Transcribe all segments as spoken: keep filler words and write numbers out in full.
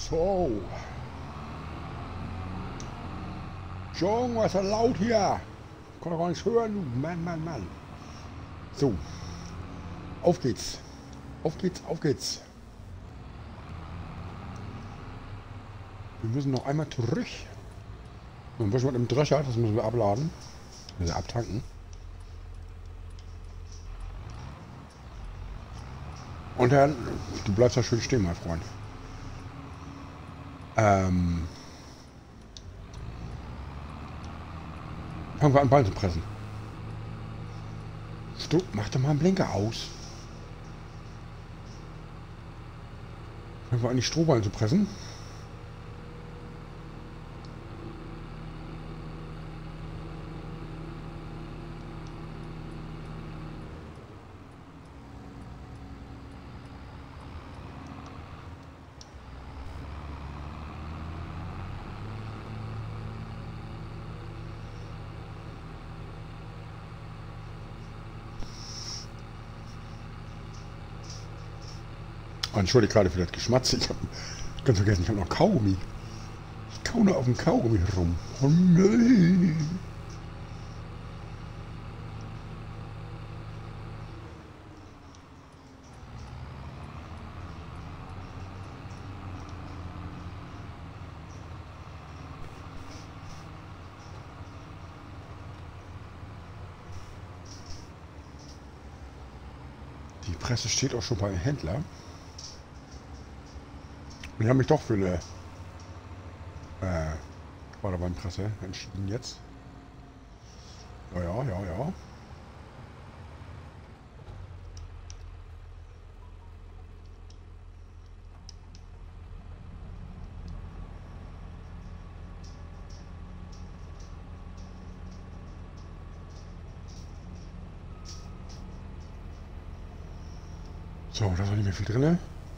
So. Junge, was ist da laut hier? Kann doch gar nicht hören, du Mann, Mann, Mann. So. Auf geht's. Auf geht's, auf geht's. Wir müssen noch einmal zurück. Und was mit dem Drescher, das müssen wir abladen. Also abtanken. Und dann, du bleibst da schön stehen, mein Freund. Ähm. Fangen wir an, Ballen zu pressen. Stu, mach doch mal einen Blinker aus. Fangen wir an, die Strohballen zu pressen. Entschuldige gerade für das Geschmatze. Ich habe ganz vergessen, ich habe noch Kaugummi. Ich kau nur auf dem Kaugummi rum. Oh nein. Die Presse steht auch schon beim Händler. Und ich habe mich doch für eine äh, Vorderbahnpresse entschieden jetzt. Ja, ja, ja, ja. So, da ist noch nicht mehr viel drin.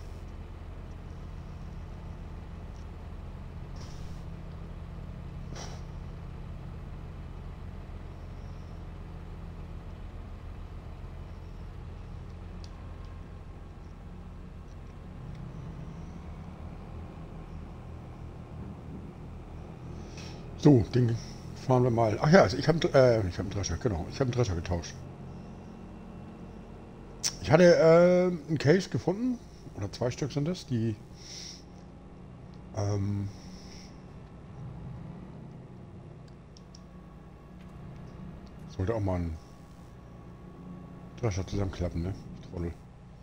So, den fahren wir mal. Ach ja, also ich habe äh, ich hab einen Drescher, genau. Ich habe einen Drescher getauscht. Ich hatte äh, einen Case gefunden, oder zwei Stück sind das, die ähm, sollte auch mal ein Drescher zusammenklappen, ne? Trottel.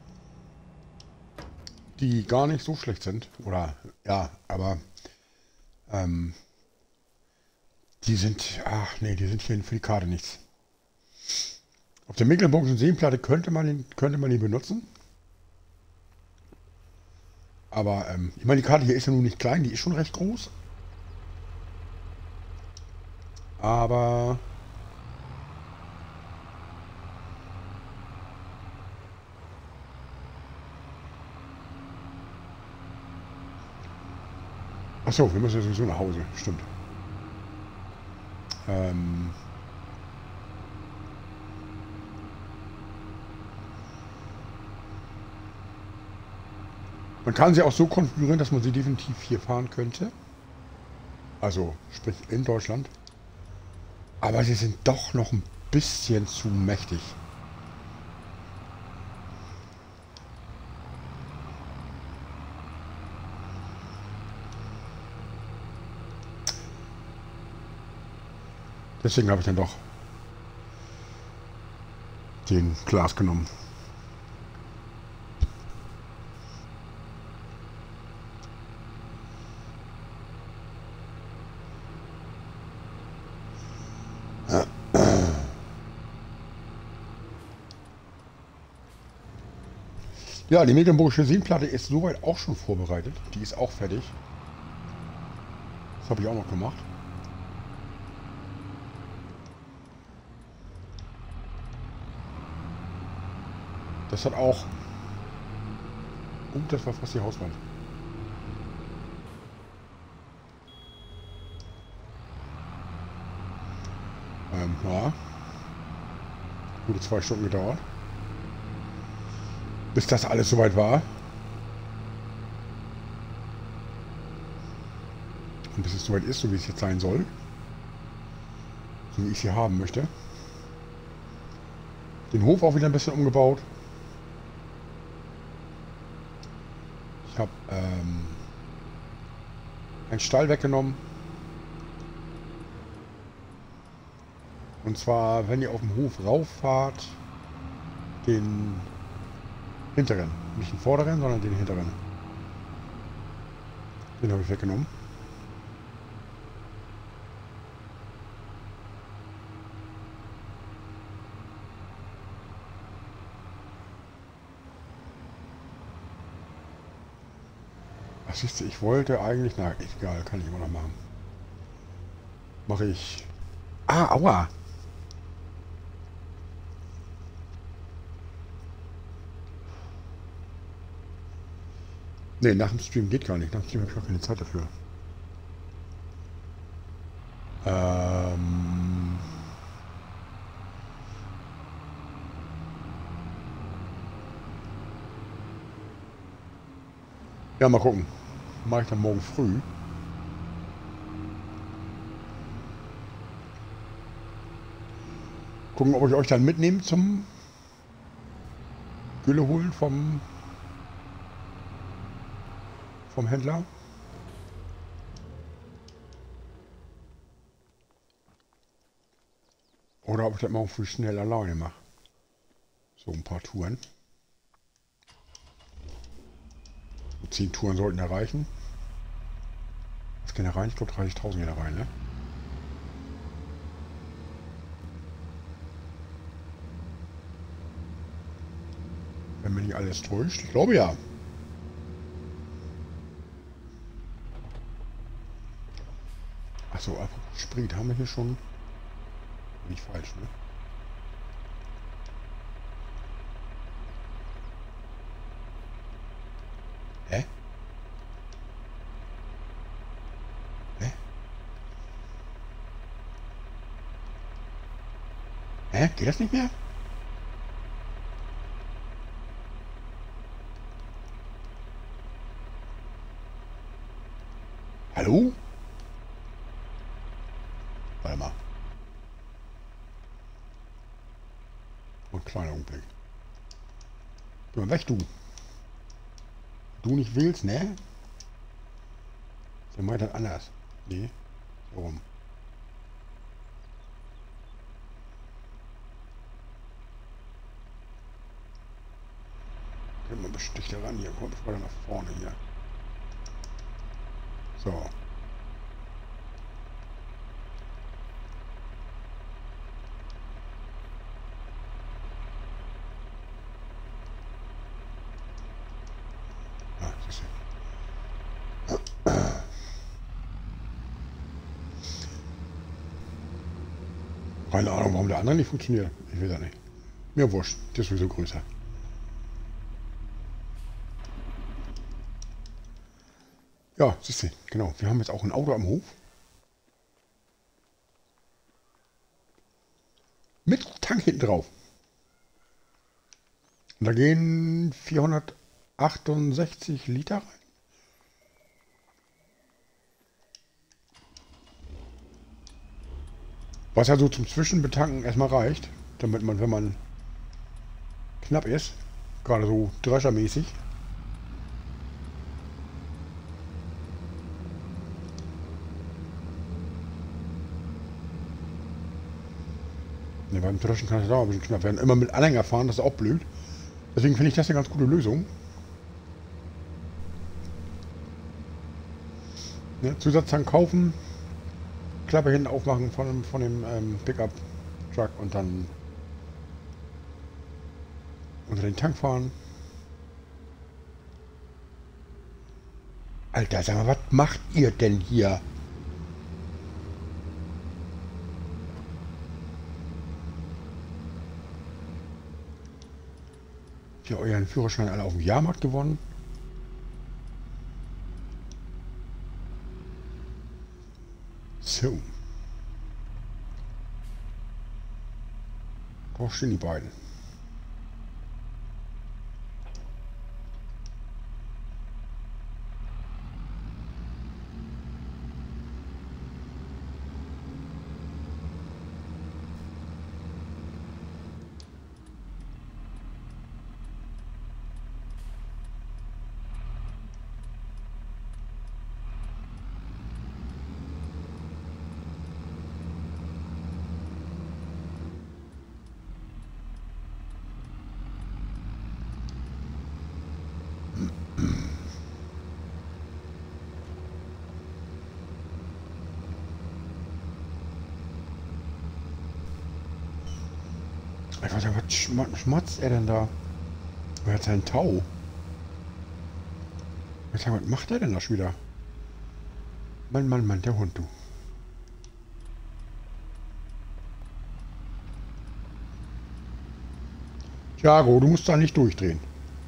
Die gar nicht so schlecht sind, oder ja, aber ähm, die sind, ach nee, die sind hier für die Karte nichts. Auf der Mecklenburgischen Seenplatte könnte man den, könnte man die benutzen. Aber ähm, ich meine, die Karte hier ist ja nun nicht klein, die ist schon recht groß. Aber achso, wir müssen ja sowieso nach Hause, stimmt. Ähm Man kann sie auch so konfigurieren, dass man sie definitiv hier fahren könnte. Also, sprich in Deutschland. Aber sie sind doch noch ein bisschen zu mächtig. Deswegen habe ich dann doch den Glas genommen. Ja, die Mecklenburgische Seenplatte ist soweit auch schon vorbereitet. Die ist auch fertig. Das habe ich auch noch gemacht. Das hat auch... Oh, das war fast die Hauswand. Ähm, ja. Gute zwei Stunden gedauert. Bis das alles soweit war. warten, bis es soweit ist, so wie es jetzt sein soll. So wie ich sie haben möchte. Den Hof auch wieder ein bisschen umgebaut. Ich habe ähm, einen Stall weggenommen. Und zwar, wenn ihr auf dem Hof rauffahrt, den hinteren. Nicht den vorderen, sondern den hinteren. Den habe ich weggenommen. Ach, siehst du, ich wollte eigentlich... Na, egal, kann ich immer noch machen. Mache ich... Ah, aua! Ne, nach dem Stream geht gar nicht. Nach dem Stream habe ich gar keine Zeit dafür. Ähm... Ja, mal gucken. Mache ich dann morgen früh. Gucken, ob ich euch dann mitnehme zum Gülle holen vom, vom Händler. Oder ob ich das morgen früh schnell alleine mache. So ein paar Touren. Zehn Touren sollten erreichen. Was gehen da rein? Ich glaube dreißigtausend gehen da rein, ne? Wenn mich nicht alles täuscht. Ich glaube ja. Achso, apropos Sprit haben wir hier schon. Nicht falsch, ne? Hä? Hä? Hä? Geht das nicht mehr? Hallo? Warte mal. Ein kleiner Augenblick. Geh mal weg, du. Du nicht willst, ne? Der meint das anders. Nee. Warum? Geh mal besticht da ran hier. Komm, ich weiter nach vorne hier. So. Ah, siehst du. Keine Ahnung, warum der andere nicht funktioniert. Ich will da nicht. Mir wurscht. Der ist sowieso größer. Ja, siehst du, genau. Wir haben jetzt auch ein Auto am Hof. Mit Tank hinten drauf. Und da gehen vierhundertachtundsechzig Liter rein. Was ja so zum Zwischenbetanken erstmal reicht. Damit man, wenn man knapp ist, gerade so dreschermäßig, ne, beim Dreschen kann es auch ein bisschen knapp werden. Immer mit Anhänger fahren, das ist auch blöd. Deswegen finde ich das eine ganz gute Lösung. Ne, Zusatztank kaufen, Klappe hinten aufmachen von, dem- von dem ähm, Pickup-Truck und dann unter den Tank fahren. Alter, sag mal, was macht ihr denn hier? Habt ihr euren Führerschein alle auf dem Jahrmarkt gewonnen? So. Wo stehen die beiden? Ich weiß nicht, was schma- schmatzt er denn da? Er hat seinen Tau. Ich sag, was macht er denn da schon wieder? Mann, Mann, Mann, der Hund, du. Thiago, du musst da nicht durchdrehen.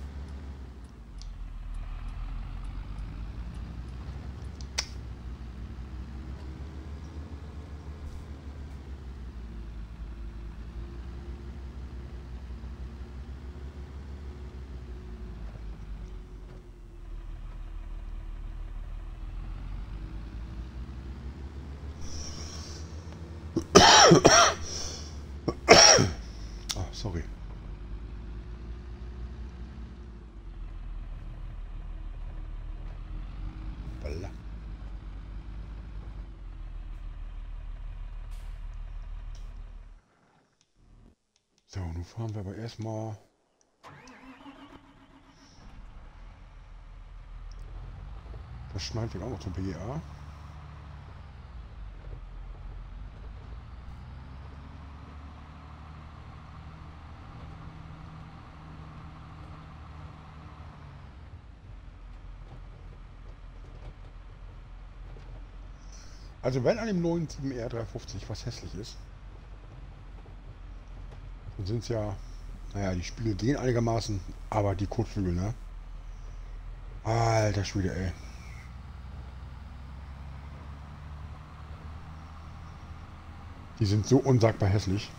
Ah, sorry. Balla. So, nun fahren wir aber erstmal. Das schneidet auch noch zum B G A. Also wenn an dem neuen sieben R dreihundertfünfzig was hässlich ist, dann sind es ja, naja, die Spiegel gehen einigermaßen, aber die Kotflügel, ne? Alter Schwede, ey. Die sind so unsagbar hässlich.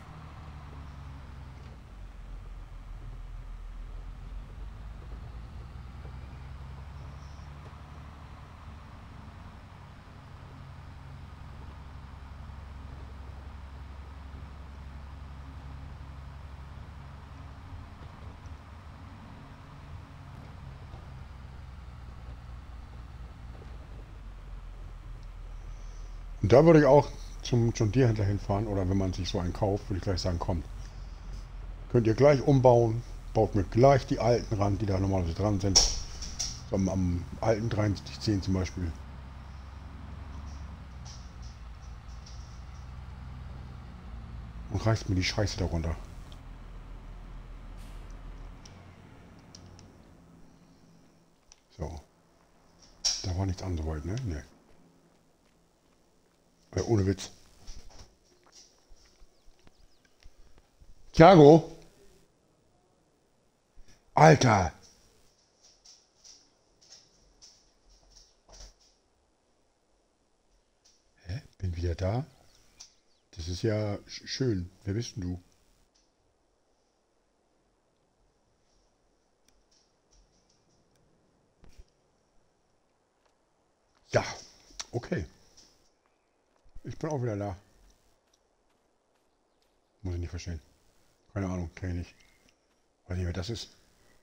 Und da würde ich auch zum John Deere Händler hinfahren, oder wenn man sich so einen kauft, würde ich gleich sagen, kommt, könnt ihr gleich umbauen, baut mir gleich die alten ran, die da normalerweise dran sind. So am, am alten dreiundsiebzig zehn zum Beispiel. Und reißt mir die Scheiße darunter. So. Da war nichts an soweit, ne? Ne. Äh, ohne Witz. Thiago! Alter! Hä? Bin wieder da? Das ist ja sch- schön. Wer bist denn du? Ja, okay. Ich bin auch wieder da. Muss ich nicht verstehen. Keine Ahnung, kenne ich nicht. Weiß nicht, wer das ist.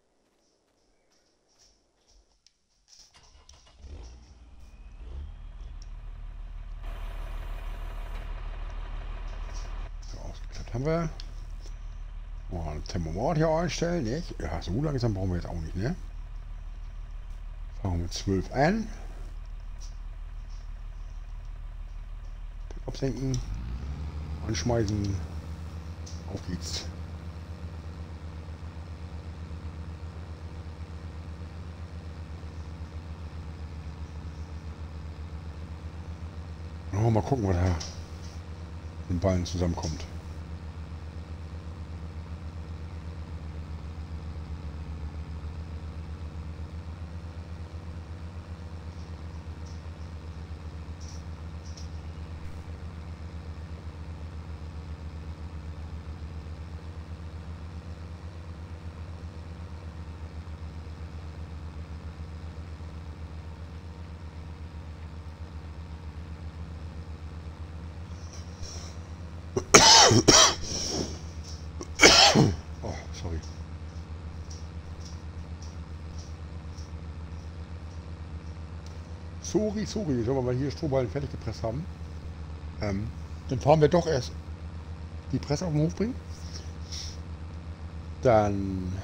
So, ausgeklappt haben wir. Mal ein Thermomat hier einstellen, nicht? Ja, so langsam brauchen wir jetzt auch nicht, ne? Fangen wir mit zwölf an. Absenken. Anschmeißen. Auf geht's. Oh, mal gucken, was da mit den Ballen zusammenkommt. Oh, sorry. Sorry, sorry, wenn wir mal hier Strohballen fertig gepresst haben. Ähm, dann fahren wir doch erst die Presse auf den Hof bringen. Dann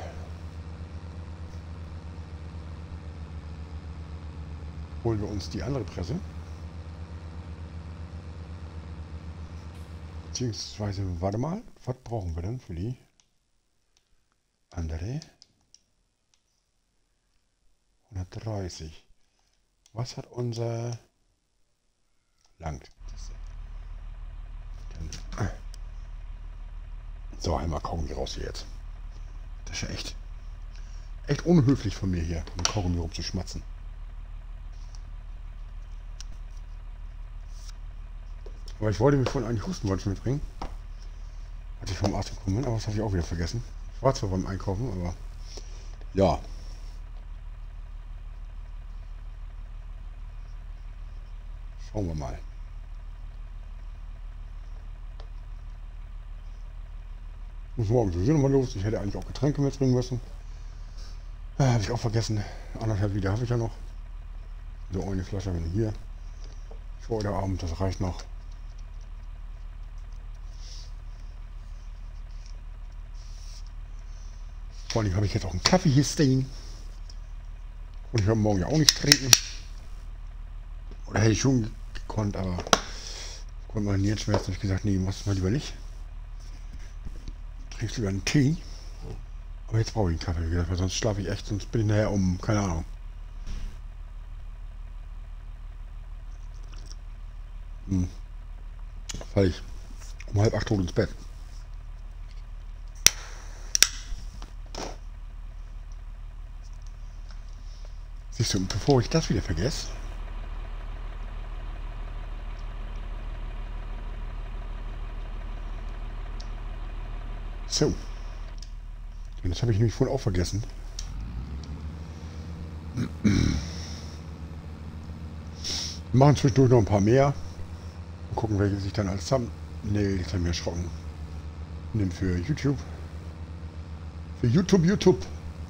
holen wir uns die andere Presse. Beziehungsweise, warte mal, was brauchen wir denn für die andere? hundertdreißig. Was hat unser... Langt. Dann, so, einmal Kaugummi raus hier jetzt. Das ist ja echt... Echt unhöflich von mir hier, um Kaugummi rumzuschmatzen. Aber ich wollte mir vorhin eigentlich Hustenwolfen mitbringen. Als ich vom Arzt gekommen bin, aber das habe ich auch wieder vergessen. Ich war zwar beim Einkaufen, aber... Ja. Schauen wir mal. Muss morgen sowieso nochmal los. Ich hätte eigentlich auch Getränke mitbringen müssen. Ja, habe ich auch vergessen. Anderthalb Liter habe ich ja noch. So eine Flasche wenn hier. Für heute Abend, das reicht noch. Vor allem habe ich jetzt auch einen Kaffee hier stehen. Und ich habe morgen ja auch nichts trinken. Oder hätte ich schon gekonnt, aber konnte meine Nierenschmerzen, habe ich gesagt, nee, machst du mal lieber nicht. Trinkst lieber einen Tee. Aber jetzt brauche ich einen Kaffee, wie gesagt, weil sonst schlafe ich echt, sonst bin ich nachher um, keine Ahnung. Hm. Falle ich um halb acht tot ins Bett. Siehst du, bevor ich das wieder vergesse. So. Und das habe ich nämlich vorhin auch vergessen. Wir machen zwischendurch noch ein paar mehr. Und gucken, welche sich dann als Thumbnail, jetzt haben wir erschrocken, nimmt für YouTube. Für YouTube, YouTube.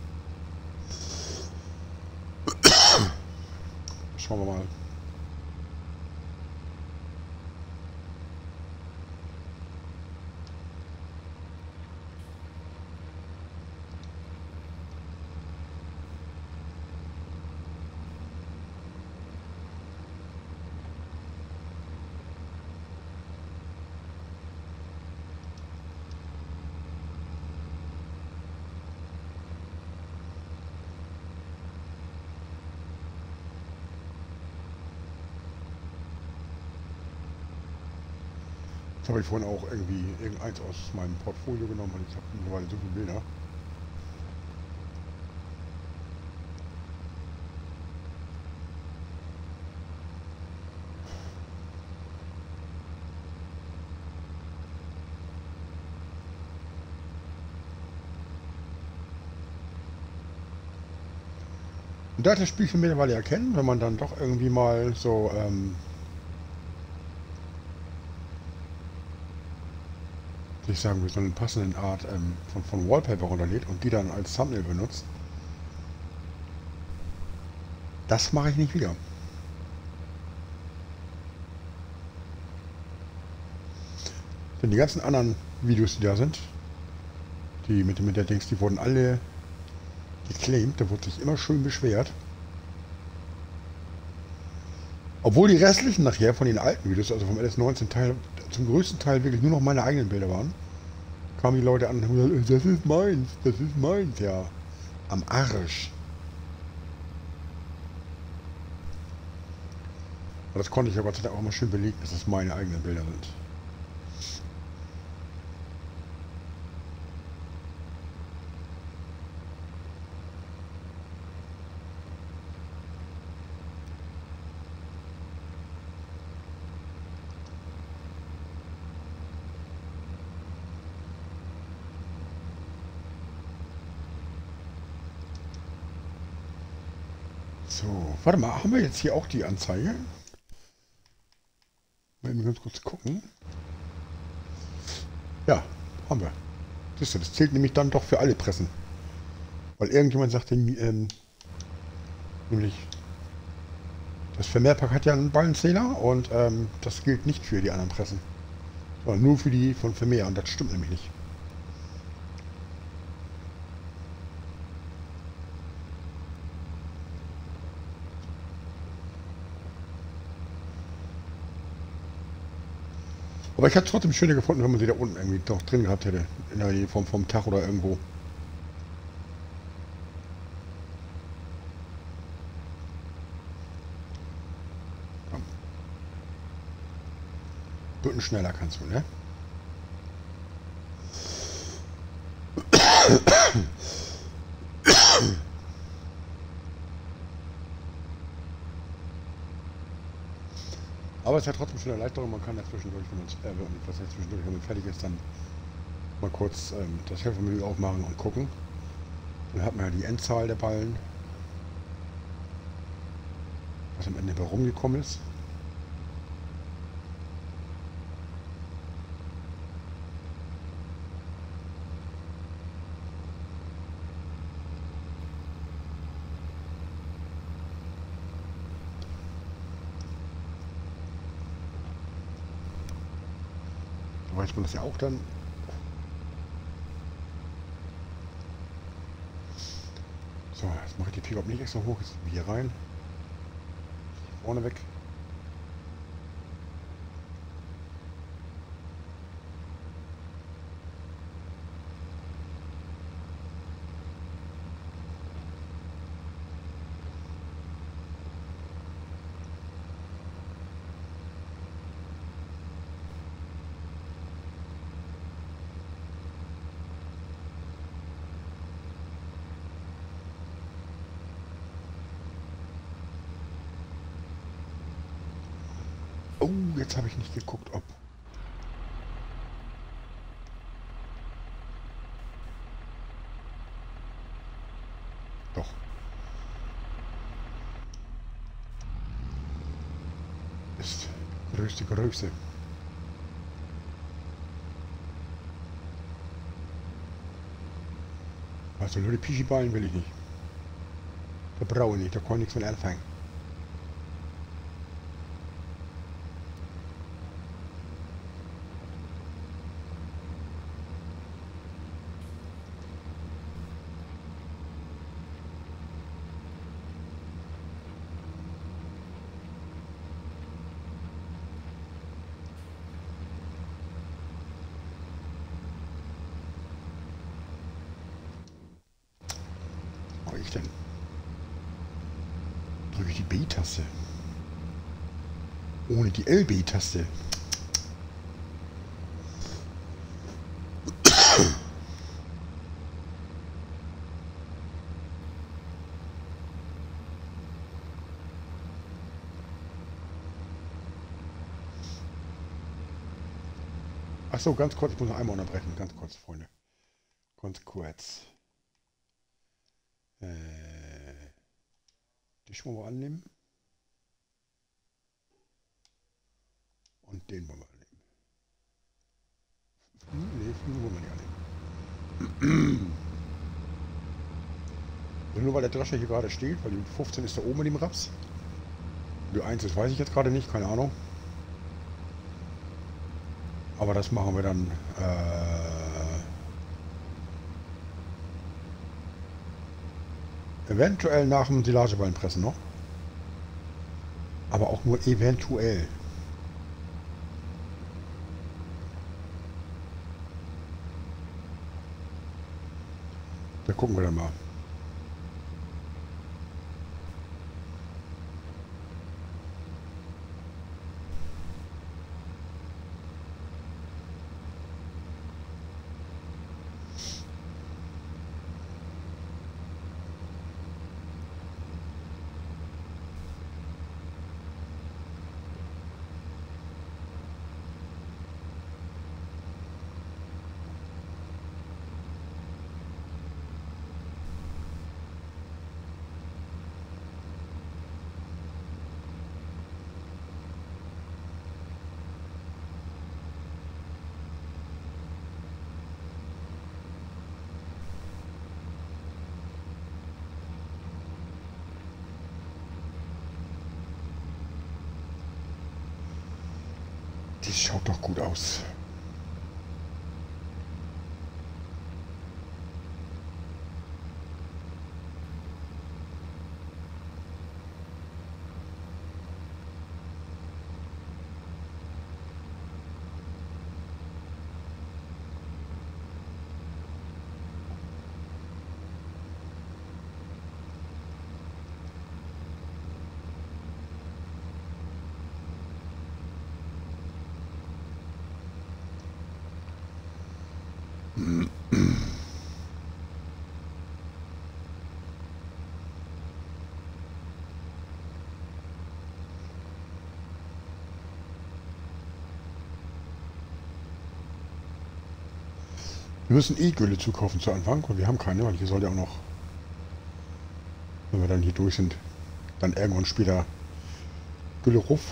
Schauen wir mal. Das habe ich vorhin auch irgendwie irgendeins aus meinem Portfolio genommen und ich habe mittlerweile so viele Bilder. Und da ich das Spielchen mittlerweile erkennen, wenn man dann doch irgendwie mal so ähm, ich sagen will, so eine passende Art ähm, von, von Wallpaper runterlädt und die dann als Thumbnail benutzt. Das mache ich nicht wieder. Denn die ganzen anderen Videos, die da sind, die mit, mit der Dings, die wurden alle geclaimed, da wurde sich immer schön beschwert. Obwohl die restlichen nachher von den alten Videos, also vom L S neunzehn Teil, zum größten Teil wirklich nur noch meine eigenen Bilder waren, kamen die Leute an und haben gesagt, das ist meins, das ist meins, ja. Am Arsch. Aber das konnte ich ja Gott sei Dank auch mal schön belegen, dass es meine eigenen Bilder sind. So, warte mal, haben wir jetzt hier auch die Anzeige? Mal eben ganz kurz gucken. Ja, haben wir. Siehst du, das zählt nämlich dann doch für alle Pressen. Weil irgendjemand sagte, ähm, nämlich, das Vermehrpack hat ja einen Ballenzähler und ähm, das gilt nicht für die anderen Pressen. Sondern nur für die von Vermehr und das stimmt nämlich nicht. Aber ich hätte es trotzdem schöner gefunden, wenn man sie da unten irgendwie doch drin gehabt hätte. In der Nähe vom, vom Tag oder irgendwo. Komm. Bütten schneller kannst du, ne? Aber es ist ja trotzdem schon Erleichterung, man kann ja zwischendurch, wenn man, äh, was heißt zwischendurch, wenn man fertig ist, dann mal kurz ähm, das Helfermenü aufmachen und gucken. Dann hat man ja die Endzahl der Ballen, was am Ende herumgekommen ist. Da weiß man das ja auch dann. So, jetzt mache ich die Pickup nicht extra hoch, jetzt hier rein. Vorne weg. Oh, jetzt habe ich nicht geguckt, ob... Doch. Ist größte Größe. Also nur die Pischi-Ballen will ich nicht. Da brauche ich nicht, da kann ich nichts mit anfangen. Was mache ich denn? Drücke ich die B-Taste. Ohne die L B-Taste. Achso, ganz kurz, ich muss noch einmal unterbrechen. Ganz kurz, Freunde. Ganz kurz. Äh, die Schuhe wollen wir annehmen. Und den wollen wir annehmen. Hm, nee, den wollen wir nicht annehmen. Und nur weil der Drescher hier gerade steht, weil die fünfzehn ist da oben in dem Raps. Die eins ist, weiß ich jetzt gerade nicht, keine Ahnung. Aber das machen wir dann äh, eventuell nach dem Silageballenpressen noch. Aber auch nur eventuell. Da gucken wir dann mal. Die schaut doch gut aus. Wir müssen eh Gülle zukaufen zu Anfang und wir haben keine, weil hier soll ja auch noch, wenn wir dann hier durch sind, dann irgendwann später Gülle ruf.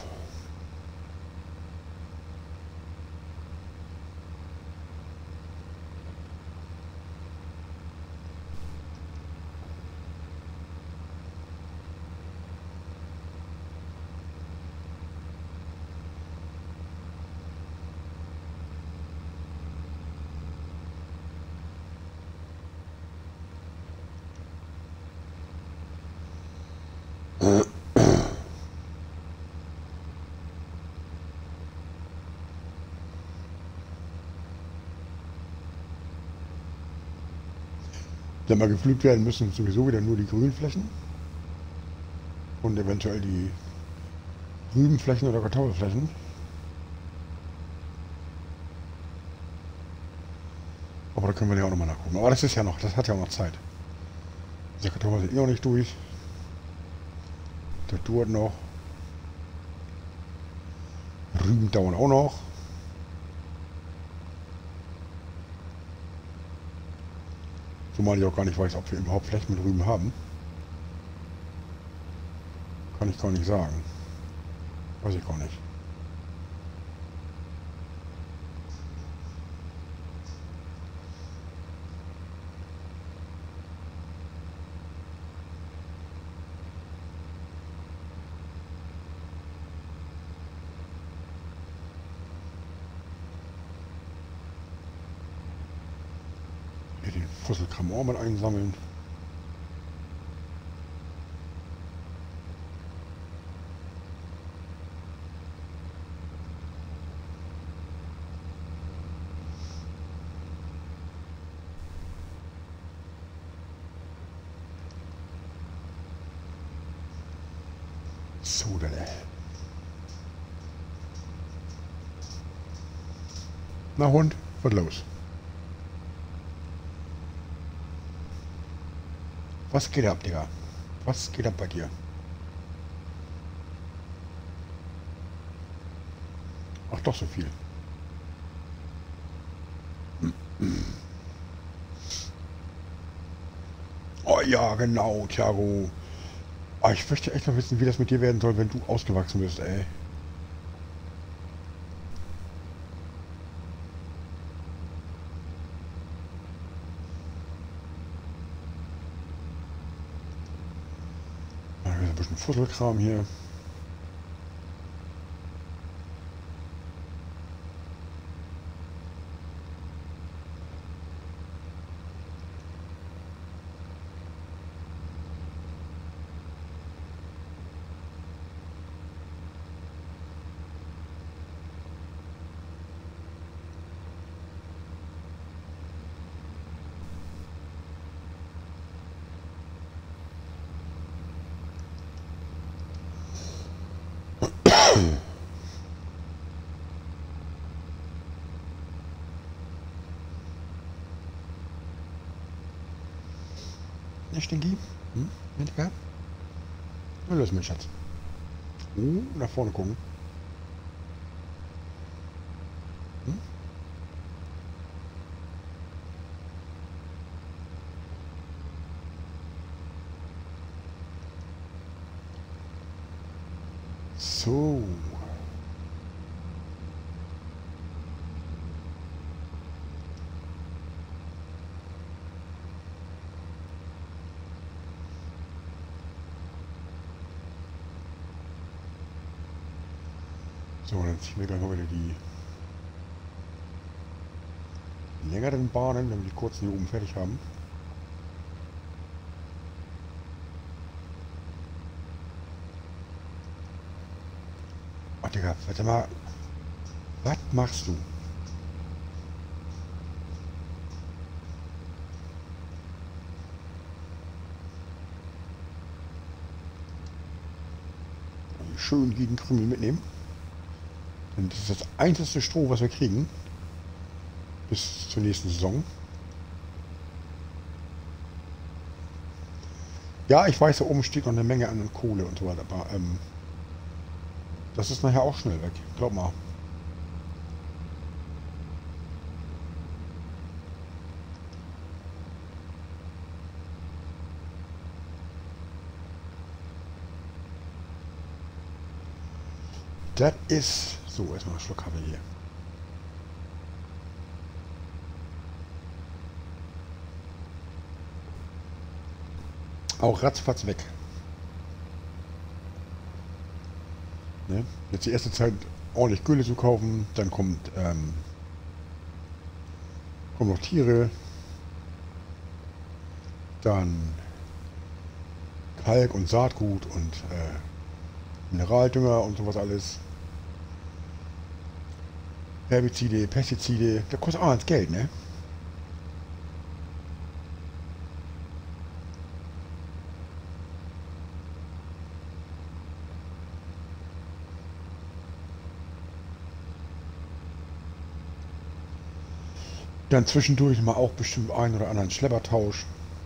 Wenn mal gepflügt werden müssen, sowieso wieder nur die Grünflächen und eventuell die Rübenflächen oder Kartoffelflächen. Aber da können wir ja auch nochmal nachgucken. Aber das ist ja noch, das hat ja auch noch Zeit. Die Kartoffeln sind eh noch nicht durch. Das dauert noch. Rüben dauern auch noch. Zumal ich auch gar nicht weiß, ob wir überhaupt Flächen mit Rüben haben. Kann ich gar nicht sagen. Weiß ich gar nicht. Hier den Fusselkram auch mal einsammeln. So, dann. Na Hund, was los? Was geht ab, Digga? Was geht ab bei dir? Ach, doch so viel. Oh ja, genau, Thiago. Ah, ich möchte echt mal wissen, wie das mit dir werden soll, wenn du ausgewachsen bist, ey. Da ist ein bisschen Fusselkram hier. Ja, Stinky? Hm? Ja, na los, mein Schatz. Oh, nach vorne gucken. Hm? So. So, dann ziehen wir gleich mal wieder die längeren Bahnen, wenn wir die kurzen hier oben fertig haben. Ach, Digga, warte mal. Was machst du? Schön jeden Krümel mitnehmen. Denn das ist das einzige Stroh, was wir kriegen. Bis zur nächsten Saison. Ja, ich weiß, da oben steht noch eine Menge an Kohle und so weiter. Aber ähm, das ist nachher auch schnell weg. Glaub mal. Das ist... So, erstmal einen Schluck Kaffee hier. Auch ratzfatz weg. Ne? Jetzt die erste Zeit ordentlich Gülle zu kaufen, dann kommt, ähm, kommen noch Tiere, dann Kalk und Saatgut und äh, Mineraldünger und sowas alles. Herbizide, Pestizide, das kostet auch alles Geld, ne? Dann zwischendurch mal auch bestimmt einen oder anderen Schleppertausch.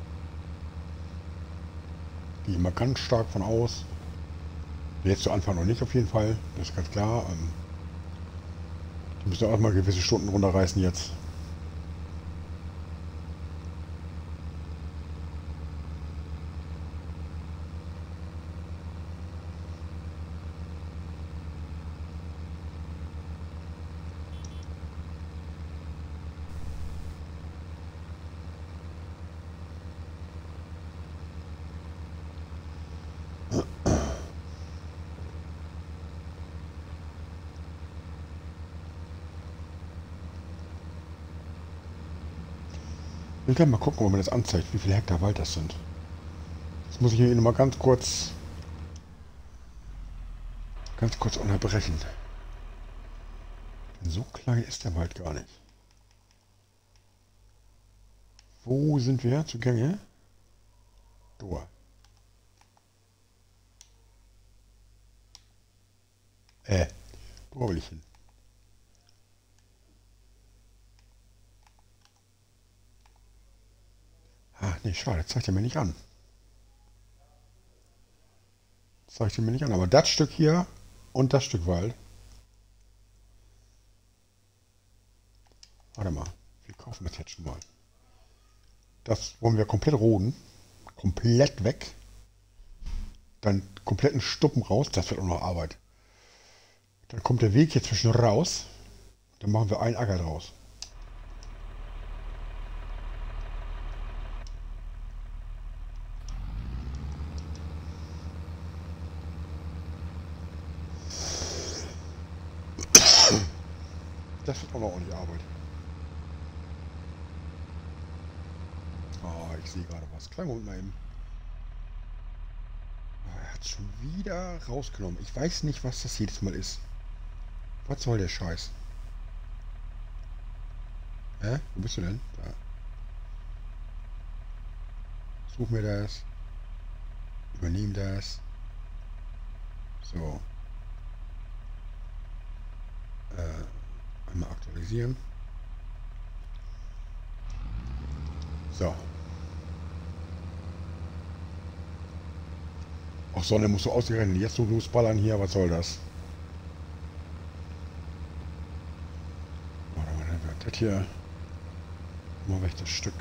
Gehe ich mal ganz stark von aus. Jetzt zu Anfang noch nicht auf jeden Fall, das ist ganz klar. Ähm, die müssen auch mal gewisse Stunden runterreißen jetzt. Wir können mal gucken, ob man das anzeigt, wie viele Hektar Wald das sind. Das muss ich hier noch mal ganz kurz, ganz kurz unterbrechen. Denn so klein ist der Wald gar nicht. Wo sind wir zugänge? Da. Äh, wo will ich hin? Ah, nee, schade, zeigt er mir nicht an. Zeigt er mir nicht an, aber das Stück hier und das Stück Wald. Warte mal, wir kaufen das jetzt schon mal. Das wollen wir komplett roden. Komplett weg. Dann kompletten Stuppen raus. Das wird auch noch Arbeit. Dann kommt der Weg hier zwischen raus. Dann machen wir einen Acker draus. Das wird auch noch ordentlich Arbeit. Oh, ich sehe gerade was. Kleinen Moment mal eben. Oh, er hat es schon wieder rausgenommen. Ich weiß nicht, was das jedes Mal ist. Was soll der Scheiß? Hä? Wo bist du denn? Da. Such mir das. Übernehm das. So. Äh, einmal aktualisieren. So. Ach Sonne, musst du ausgerechnet jetzt so losballern hier, was soll das? Warte mal, dann wird das hier mal weg, das Stück.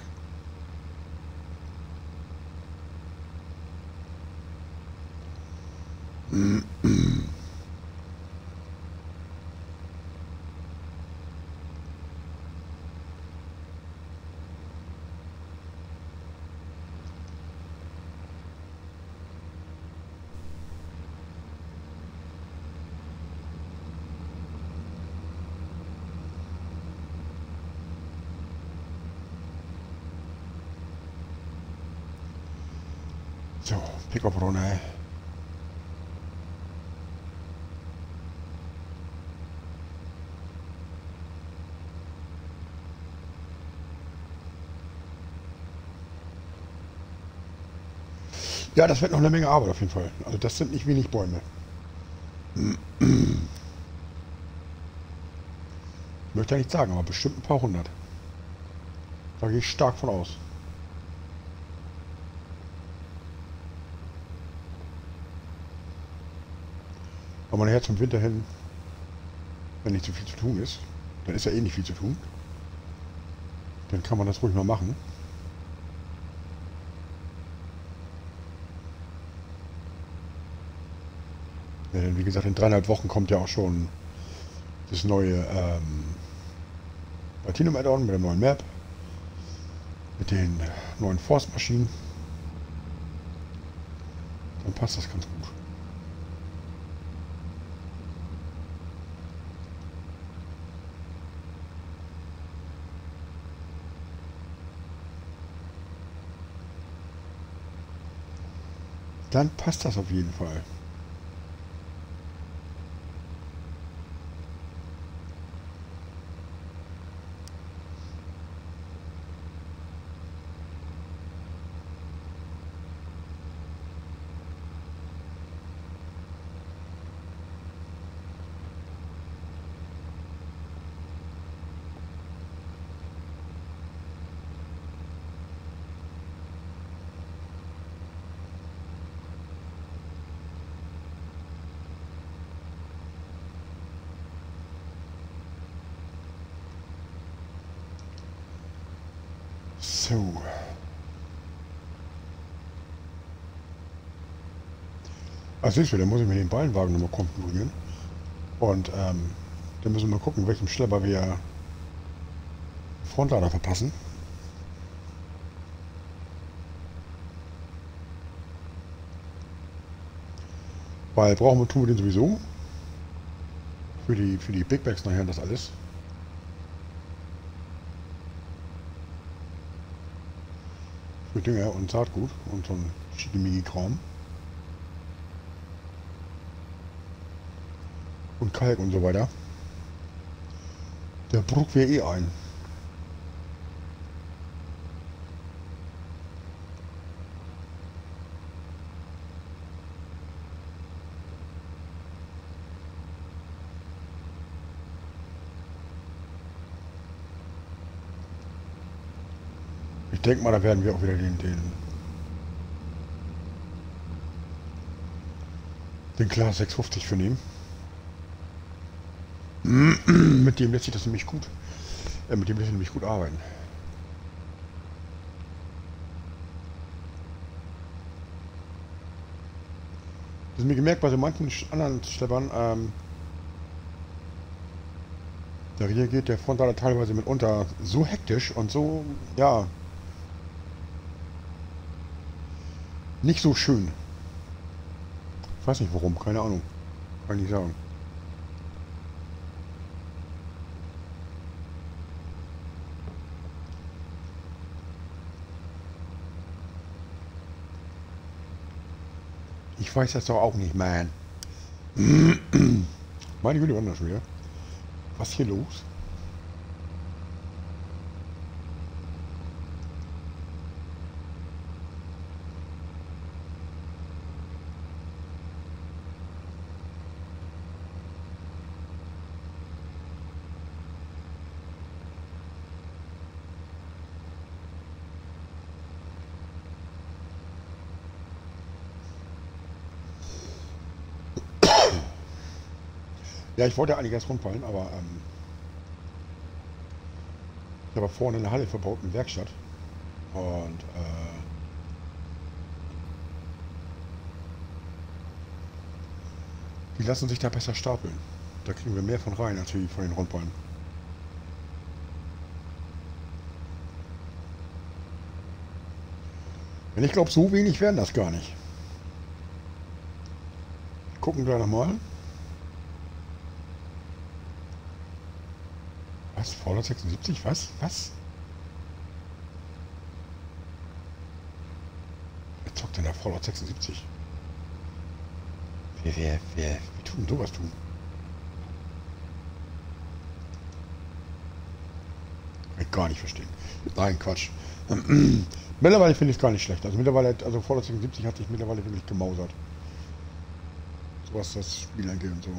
So, Pickup runter. Ja, das wird noch eine Menge Arbeit auf jeden Fall. Also das sind nicht wenig Bäume. Möchte ja nicht sagen, aber bestimmt ein paar hundert. Da gehe ich stark von aus. Aber nachher zum Winter hin, wenn nicht so viel zu tun ist, dann ist ja eh nicht viel zu tun. Dann kann man das ruhig mal machen. Denn wie gesagt, in dreieinhalb Wochen kommt ja auch schon das neue ähm, Platinum Add-on mit der neuen Map, mit den neuen Force-Maschinen. Dann passt das ganz gut. Dann passt das auf jeden Fall. So. Als nächstes, dann muss ich mir den Ballenwagen nochmal konfigurieren. Und ähm, dann müssen wir mal gucken, welchem Schlepper wir Frontlader verpassen. Weil brauchen wir, tun wir den sowieso. Für die, für die Big Bags nachher das alles. Für Dünger und Saatgut und so ein Schickimicki-Kram. Und Kalk und so weiter. Der Bruch wäre eh ein. Ich denke mal, da werden wir auch wieder den, den, den Class sechshundertfünfzig für nehmen. Mit dem lässt sich das nämlich gut. Äh, mit dem lässt sich nämlich gut arbeiten. Das ist mir gemerkt, bei so manchen anderen Schleppern, ähm, da reagiert der Frontlader teilweise mitunter so hektisch und so, ja, nicht so schön. Ich weiß nicht warum, keine Ahnung. Kann ich nicht sagen. Ich weiß das doch auch nicht, man. Meine Güte, war das schon wieder. Was ist hier los? Ja, ich wollte eigentlich erst rundfallen, aber ähm, ich habe vorne eine Halle verbaut, eine Werkstatt. Und äh, die lassen sich da besser stapeln. Da kriegen wir mehr von rein als wie von den Rundballen. Wenn ich glaube, so wenig werden das gar nicht. Gucken wir nochmal. Was? Fallout sechsundsiebzig? Was? Was? Wer zockt denn da Fallout sechsundsiebzig? Wer, wer, wer, wie tun sowas tun? Kann ich gar nicht verstehen. Nein, Quatsch. Mittlerweile finde ich es gar nicht schlecht. Also mittlerweile, also Fallout sechsundsiebzig hat sich mittlerweile wirklich gemausert. So was das Spiel angeht und so.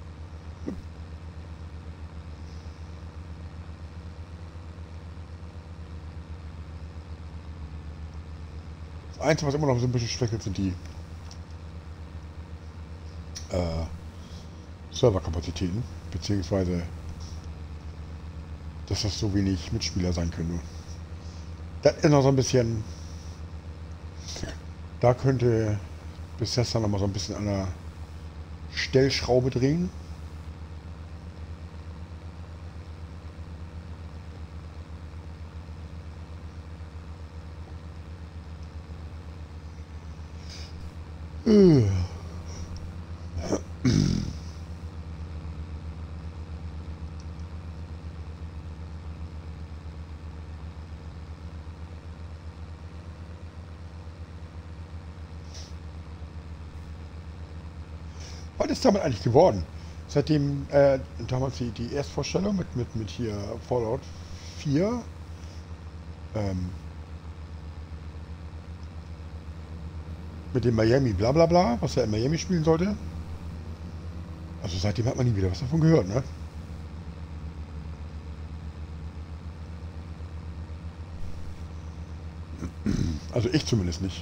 Das Einzige, was immer noch so ein bisschen schwächelt, sind die äh, Serverkapazitäten, beziehungsweise dass das so wenig Mitspieler sein können. Das ist noch so ein bisschen, da könnte Bethesda noch mal so ein bisschen an der Stellschraube drehen. Äh. Was ist damit eigentlich geworden? Seitdem äh, damals die, die Erstvorstellung mit, mit, mit hier Fallout vier, ähm, mit dem Miami bla bla bla, was er in Miami spielen sollte. Also seitdem hat man nie wieder was davon gehört, ne? Also ich zumindest nicht.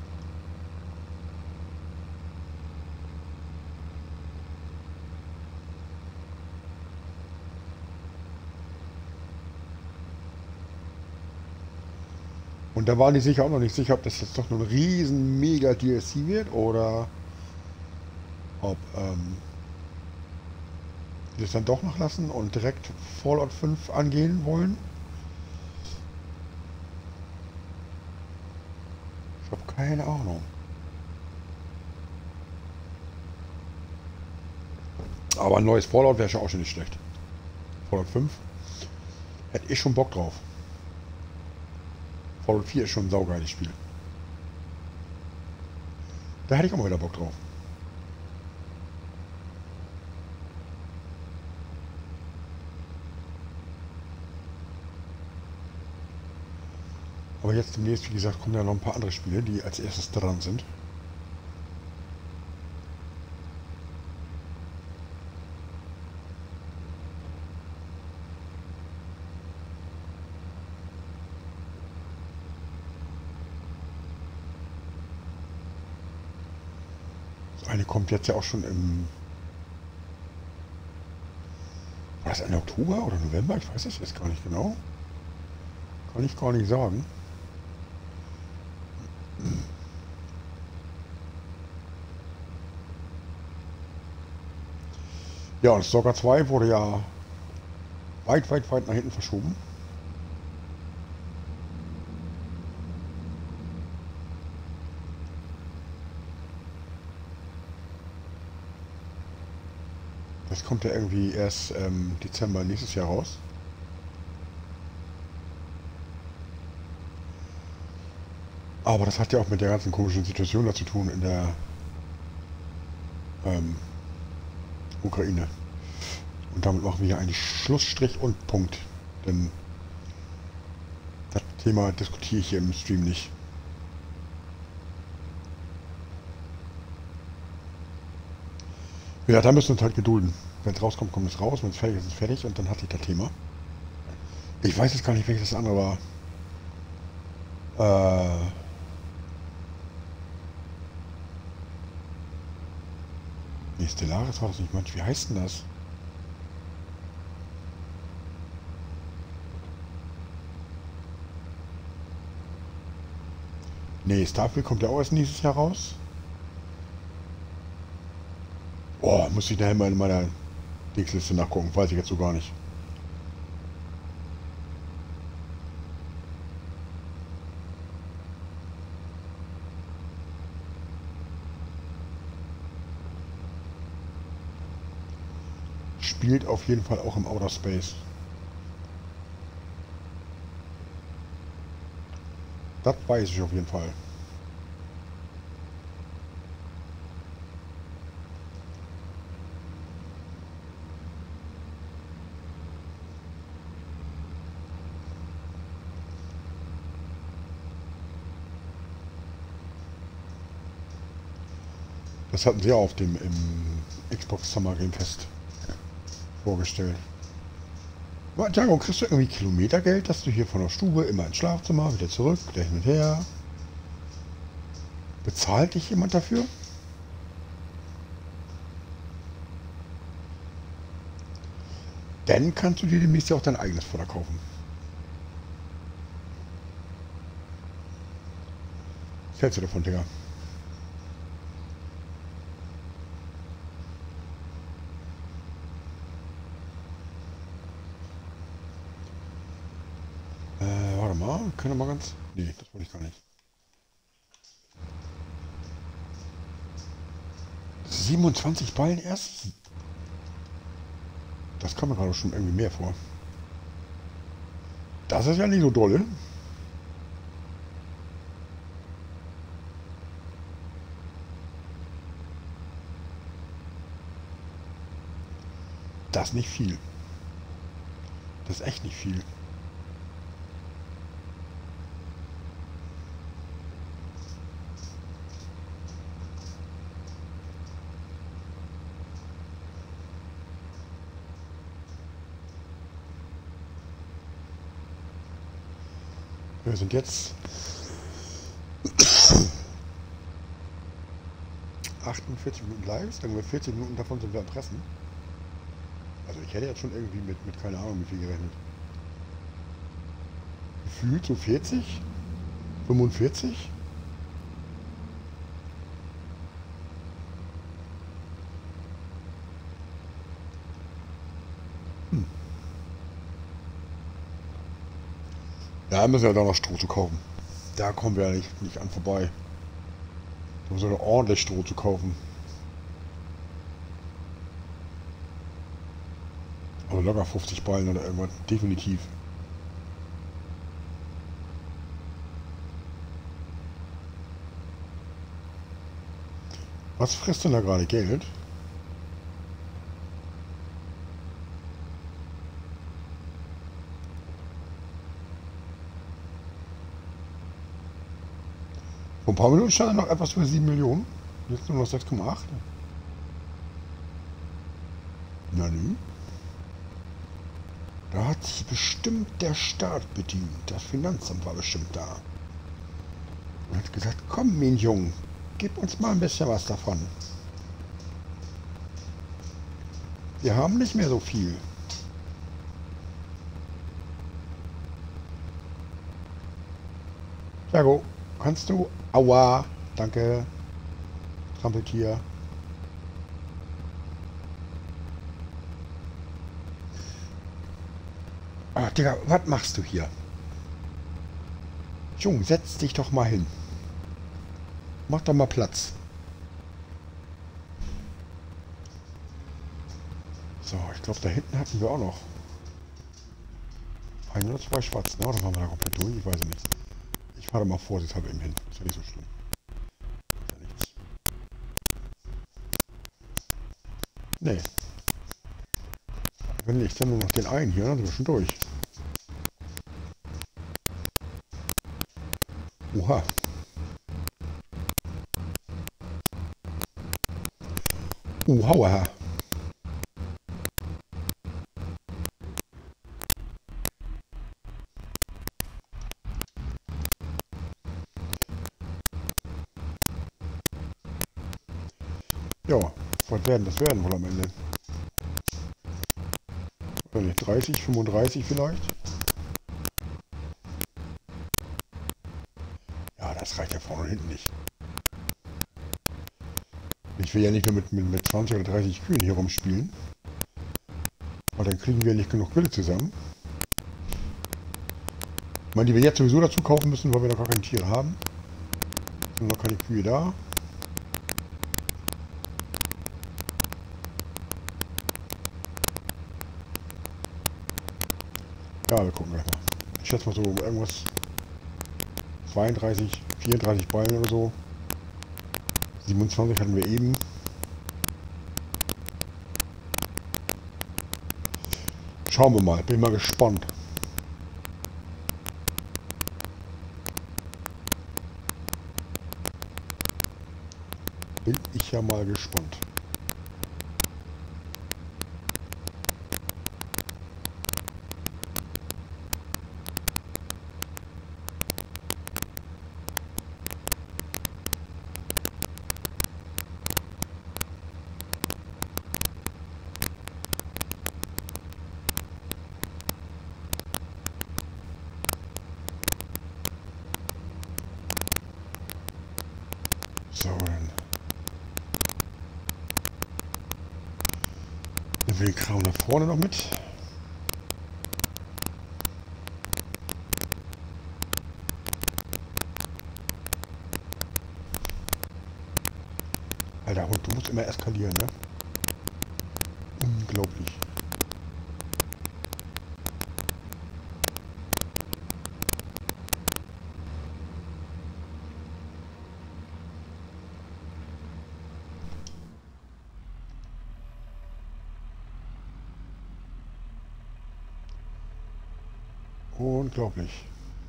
Und da waren die sich auch noch nicht sicher, ob das jetzt doch nur ein riesen mega D L C wird oder ob ähm, die das dann doch noch lassen und direkt Fallout fünf angehen wollen. Ich habe keine Ahnung. Aber ein neues Fallout wäre auch schon nicht schlecht. Fallout fünf hätte ich schon Bock drauf. Fallout vier ist schon ein saugeiles Spiel. Da hätte ich auch mal wieder Bock drauf. Aber jetzt demnächst, wie gesagt, kommen ja noch ein paar andere Spiele, die als erstes dran sind. Das eine kommt jetzt ja auch schon im... War das Ende Oktober oder November? Ich weiß das jetzt gar nicht genau. Kann ich gar nicht sagen. Ja, und Stalker zwei wurde ja weit, weit, weit nach hinten verschoben. Das kommt ja irgendwie erst ähm, Dezember nächstes Jahr raus. Aber das hat ja auch mit der ganzen komischen Situation da zu tun in der ähm, Ukraine. Und damit machen wir hier eigentlich Schlussstrich und Punkt. Denn das Thema diskutiere ich hier im Stream nicht. Ja, da müssen wir uns halt gedulden. Wenn es rauskommt, kommt es raus. Wenn es fertig ist, ist es fertig. Und dann hat sich das Thema. Ich weiß jetzt gar nicht, welches das andere war. Äh... Nee, Stellaris war das nicht. Mensch, wie heißt denn das? Nee, Starfield kommt ja auch erst nächstes Jahr raus. Oh, muss ich nachher mal in meiner Dingsliste nachgucken. Weiß ich jetzt so gar nicht. Spielt auf jeden Fall auch im Outer Space. Das weiß ich auf jeden Fall. Das hatten sie ja auf dem im Xbox Summer Game Fest vorgestellt. Django, kriegst du irgendwie Kilometergeld, dass du hier von der Stube immer ins Schlafzimmer, wieder zurück, wieder hin und her? Bezahlt dich jemand dafür? Dann kannst du dir demnächst ja auch dein eigenes Futter kaufen. Was hältst du davon, Digga? mal. Wir können mal ganz... Nee, das wollte ich gar nicht. siebenundzwanzig Ballen erst? Das kam mir gerade schon irgendwie mehr vor. Das ist ja nicht so dolle. Das ist nicht viel. Das ist echt nicht viel. Wir sind jetzt achtundvierzig Minuten live, sagen wir vierzig Minuten davon sind wir am Pressen. Also ich hätte jetzt schon irgendwie mit, mit keine Ahnung wie viel gerechnet. Gefühlt so vierzig? fünfundvierzig? Hm. Ja, müssen wir da noch Stroh zu kaufen. Da kommen wir ja nicht, nicht an vorbei. Da müssen wir noch ordentlich Stroh zu kaufen. Also locker fünfzig Ballen oder irgendwas, definitiv. Was frisst denn da gerade Geld? Vor ein paar Minuten stand noch etwas über sieben Millionen. Jetzt nur noch sechs Komma acht. Na nü. Da hat sich bestimmt der Staat bedient. Das Finanzamt war bestimmt da. Und hat gesagt, komm, mein Junge, gib uns mal ein bisschen was davon. Wir haben nicht mehr so viel. Jago, kannst du? Aua, danke. Trampeltier. Ah, Digga, was machst du hier? Junge, setz dich doch mal hin. Mach doch mal Platz. So, ich glaube, da hinten hatten wir auch noch ein oder zwei Schwarzen. Ne? Oder waren wir da komplett durch? Ich weiß es nicht. Ich fahre mal vorsichtshalber eben hin. Ist ja nicht so schlimm. Ist ja nichts. Nee. Wenn nicht, dann nur noch den einen hier, dann sind wir schon durch. Oha. Oha. Ja, was werden das werden wohl am Ende? dreißig, fünfunddreißig vielleicht? Ja, das reicht ja vorne und hinten nicht. Ich will ja nicht nur mit, mit, mit zwanzig oder dreißig Kühen hier rumspielen. Weil dann kriegen wir nicht genug Gülle zusammen. Ich meine, die wir jetzt sowieso dazu kaufen müssen, weil wir noch gar keine Tiere haben. Sind noch keine Kühe da. Ja, wir gucken gleich mal. Ich schätze mal so irgendwas zweiunddreißig, vierunddreißig Ballen oder so. siebenundzwanzig hatten wir eben. Schauen wir mal, bin mal gespannt. Bin ich ja mal gespannt. So, dann nehmen wir den Kram da vorne noch mit. Alter Hund, du musst immer eskalieren, ne? Unglaublich. Unglaublich.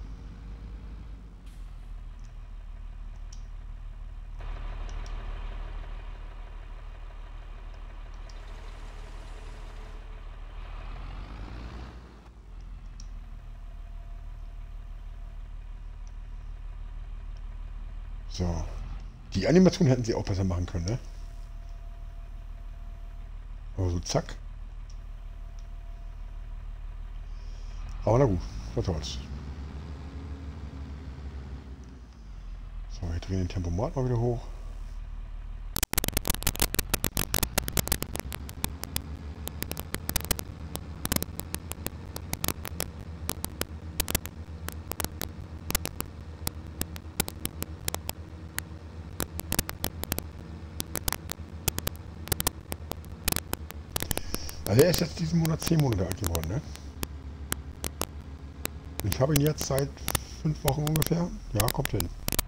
So. Die Animation hätten sie auch besser machen können, ne? Aber so zack. Aber na gut, was soll's. So, wir drehen den Tempomat mal wieder hoch. Also er ist jetzt diesen Monat zehn Monate alt geworden, ne? Ich habe ihn jetzt seit fünf Wochen ungefähr. Ja, kommt hin.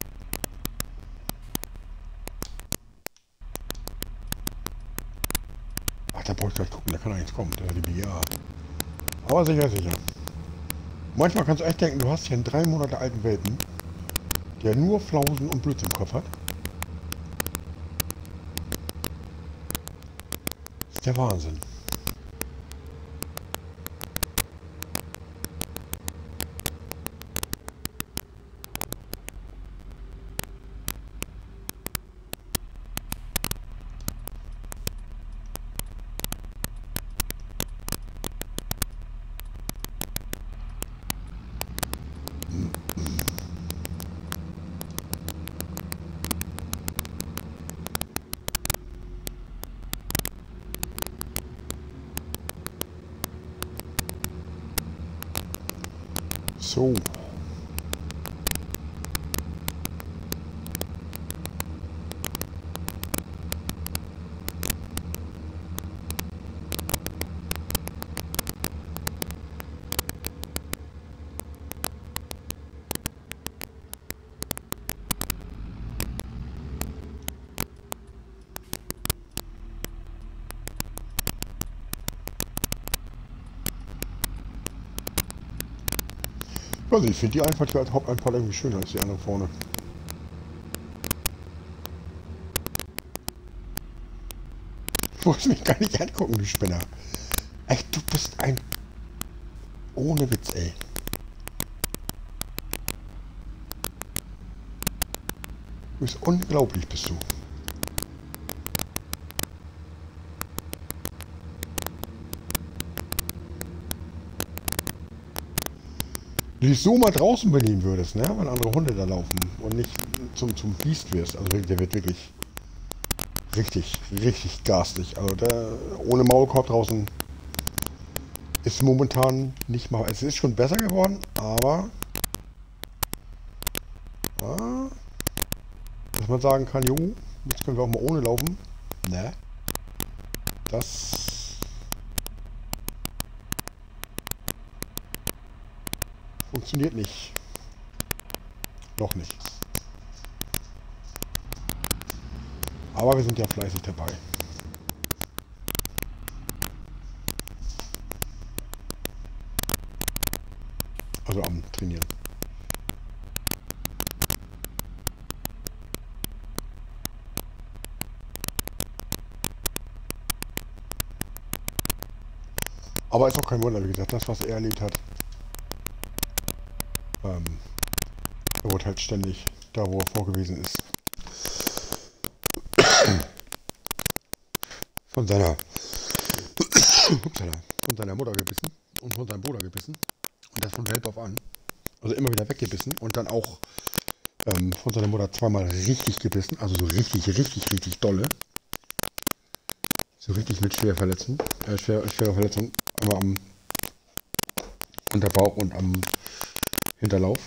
Ach, da brauche ich gleich gucken, da kann eigentlich kommen. Der die B A. Aber sicher, sicher. Manchmal kannst du echt denken, du hast hier einen drei Monate alten Welpen, der nur Flausen und Blödsinn im Kopf hat. Das ist der Wahnsinn. So. Also ich finde die Einfahrt hier als Haupteinfahrt irgendwie schöner als die andere vorne. Du musst mich gar nicht angucken, du Spinner. Echt, du bist ein... Ohne Witz, ey. Du bist unglaublich, bist du. Wenn du dich so mal draußen benehmen würdest, ne? Wenn andere Hunde da laufen und nicht zum, zum Biest wirst. Also der wird wirklich richtig, richtig garstig. Also der ohne Maulkorb draußen ist momentan nicht mal. Es ist schon besser geworden, aber ja, dass man sagen kann, jo, jetzt können wir auch mal ohne laufen. Ne? Das funktioniert nicht. Noch nicht. Aber wir sind ja fleißig dabei. Also am Trainieren. Aber ist auch kein Wunder, wie gesagt, das, was er erlebt hat. Ähm, er wurde halt ständig da, wo er vorgewiesen ist. Von seiner, von seiner Mutter gebissen und von seinem Bruder gebissen. Und das von Welp auf an. Also immer wieder weggebissen und dann auch ähm, von seiner Mutter zweimal richtig gebissen. Also so richtig, richtig, richtig dolle. So richtig mit schwer Verletzung. Äh, schwer, schwere Verletzung. Einmal am Unterbauch und am Hinterlauf.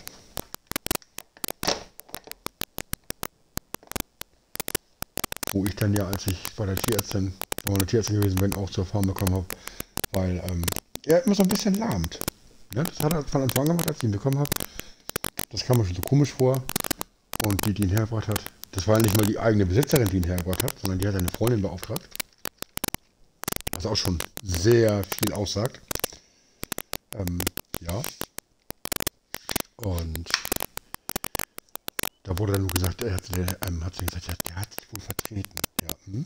wo ich dann ja, als ich bei der Tierärztin, bei meiner Tierärztin gewesen bin, auch zur Erfahrung bekommen habe, weil ähm, er immer so ein bisschen lahmt. Ne? Das hat er von Anfang an gemacht, als ich ihn bekommen habe. Das kam mir schon so komisch vor. Und die, die ihn hergebracht hat, das war ja nicht mal die eigene Besitzerin, die ihn hergebracht hat, sondern die hat eine Freundin beauftragt. Was auch schon sehr viel aussagt. Ähm, ja. Und da wurde dann nur gesagt, er hat, der, ähm, hat sie gesagt, ja, der hat sich wohl vertreten. Ja, hm.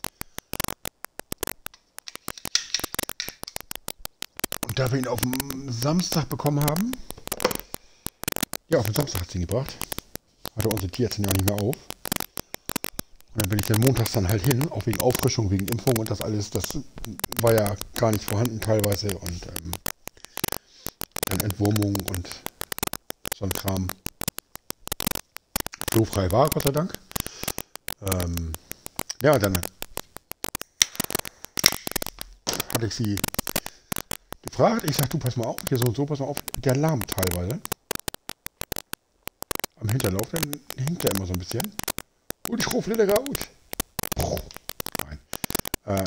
Und da wir ihn auf dem Samstag bekommen haben, ja, auf dem Samstag hat sie ihn gebracht, hatte unsere Tierärztin ja nicht mehr auf. Und dann bin ich dann montags dann halt hin, auch wegen Auffrischung, wegen Impfung und das alles, das war ja gar nicht vorhanden teilweise und ähm, dann Entwurmung und so ein Kram. Flofrei war, Gott sei Dank. Ähm, ja, dann hatte ich sie gefragt. Ich sag, du, pass mal auf, hier so und so, pass mal auf. Der lahmt teilweise. Am Hinterlauf, dann hinkt er immer so ein bisschen. Und ich rufe wieder raus. Nein. Äh,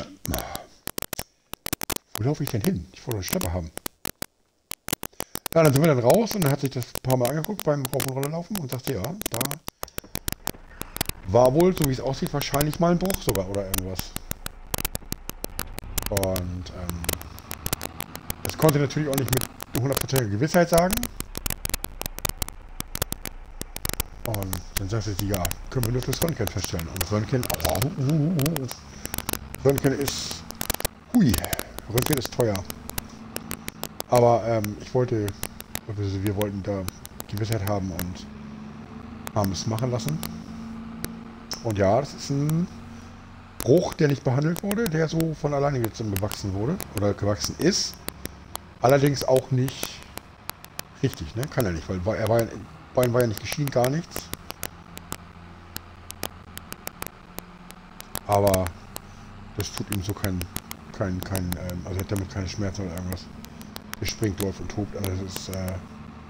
wo laufe ich denn hin? Ich wollte eine Schleppe haben. Ja, dann sind wir dann raus und dann hat sich das ein paar Mal angeguckt beim Rauf- und Rollerlaufen und sagte, ja, da war wohl, so wie es aussieht, wahrscheinlich mal ein Bruch sogar oder irgendwas. Und ähm, das konnte natürlich auch nicht mit hundertprozentiger Gewissheit sagen. Und dann sagte sie, ja, können wir nur fürs Röntgen feststellen. Und Röntgen, oh, uh, uh, uh. Röntgen ist, hui, Röntgen ist teuer. Aber ähm, ich wollte, wir wollten da Gewissheit haben und haben es machen lassen. Und ja, das ist ein Bruch, der nicht behandelt wurde, der so von alleine jetzt gewachsen wurde oder gewachsen ist. Allerdings auch nicht richtig, ne? Kann er nicht, weil er war ja, Bein war ja nicht geschieden, gar nichts. Aber das tut ihm so kein, kein, kein, ähm, also er hat damit keine Schmerzen oder irgendwas. Er springt, läuft und tobt, also das ist, äh,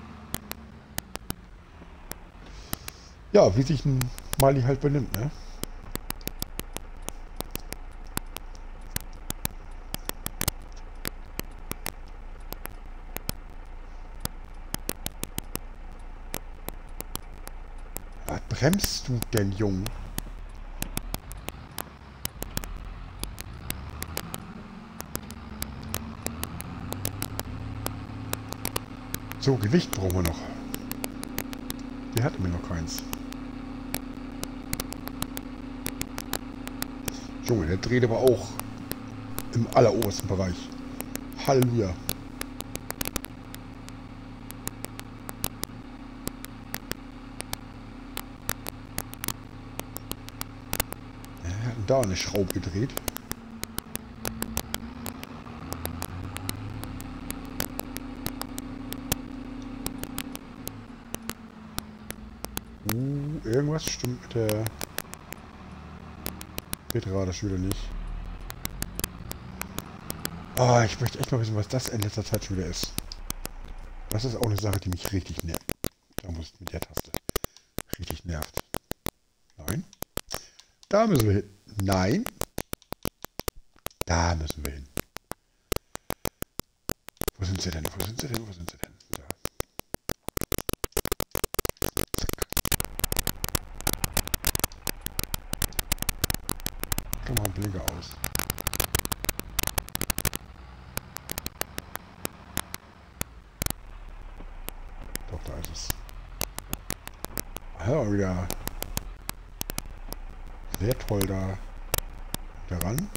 ja, wie sich ein Mali halt benimmt, ne? Was bremst du denn, Jung? So, Gewicht brauchen wir noch. Wir hatten mir noch keins. Junge, der dreht aber auch im allerobersten Bereich. Halleluja. Er hat da eine Schraube gedreht. Uh, irgendwas stimmt mit der Petra das wieder nicht. Ah, ich möchte echt mal wissen, was das in letzter Zeit schon wieder ist. Das ist auch eine Sache, die mich richtig nervt. Da muss ich mit der Taste. Richtig nervt. Nein. Da müssen wir hin. Nein. Da müssen wir hin. Wo sind sie denn? Wo sind sie denn? Wo sind sie denn? Da. Komm mal einen Blinker aus. Doch, da ist es. Ja, wieder sehr toll da daran.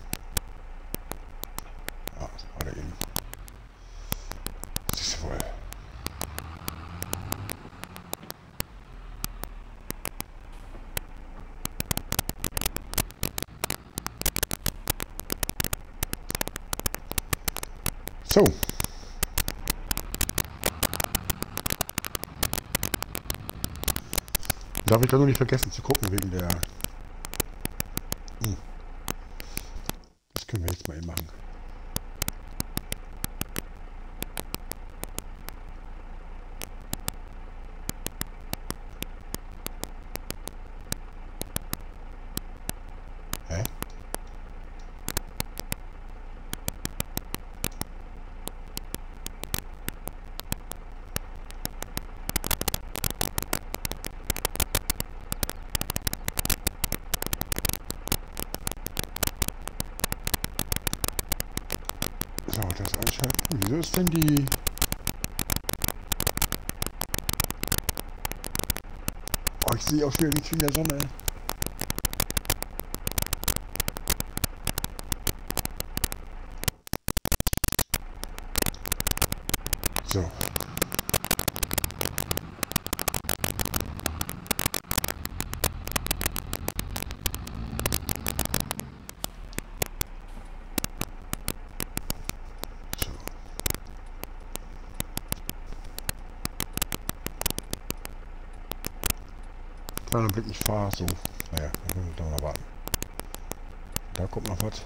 Ja, das war der eben. Siehst du wohl. So. Darf ich da nur nicht vergessen zu gucken wegen der... Hm. Das können wir jetzt mal eben machen. So, das einschalten. Wieso ist denn die... Oh, ich sehe auch wieder nichts wie in der Sonne. So. Kleiner Blick, ich fahre so. Naja, dann müssen wir doch mal warten. Da kommt noch was.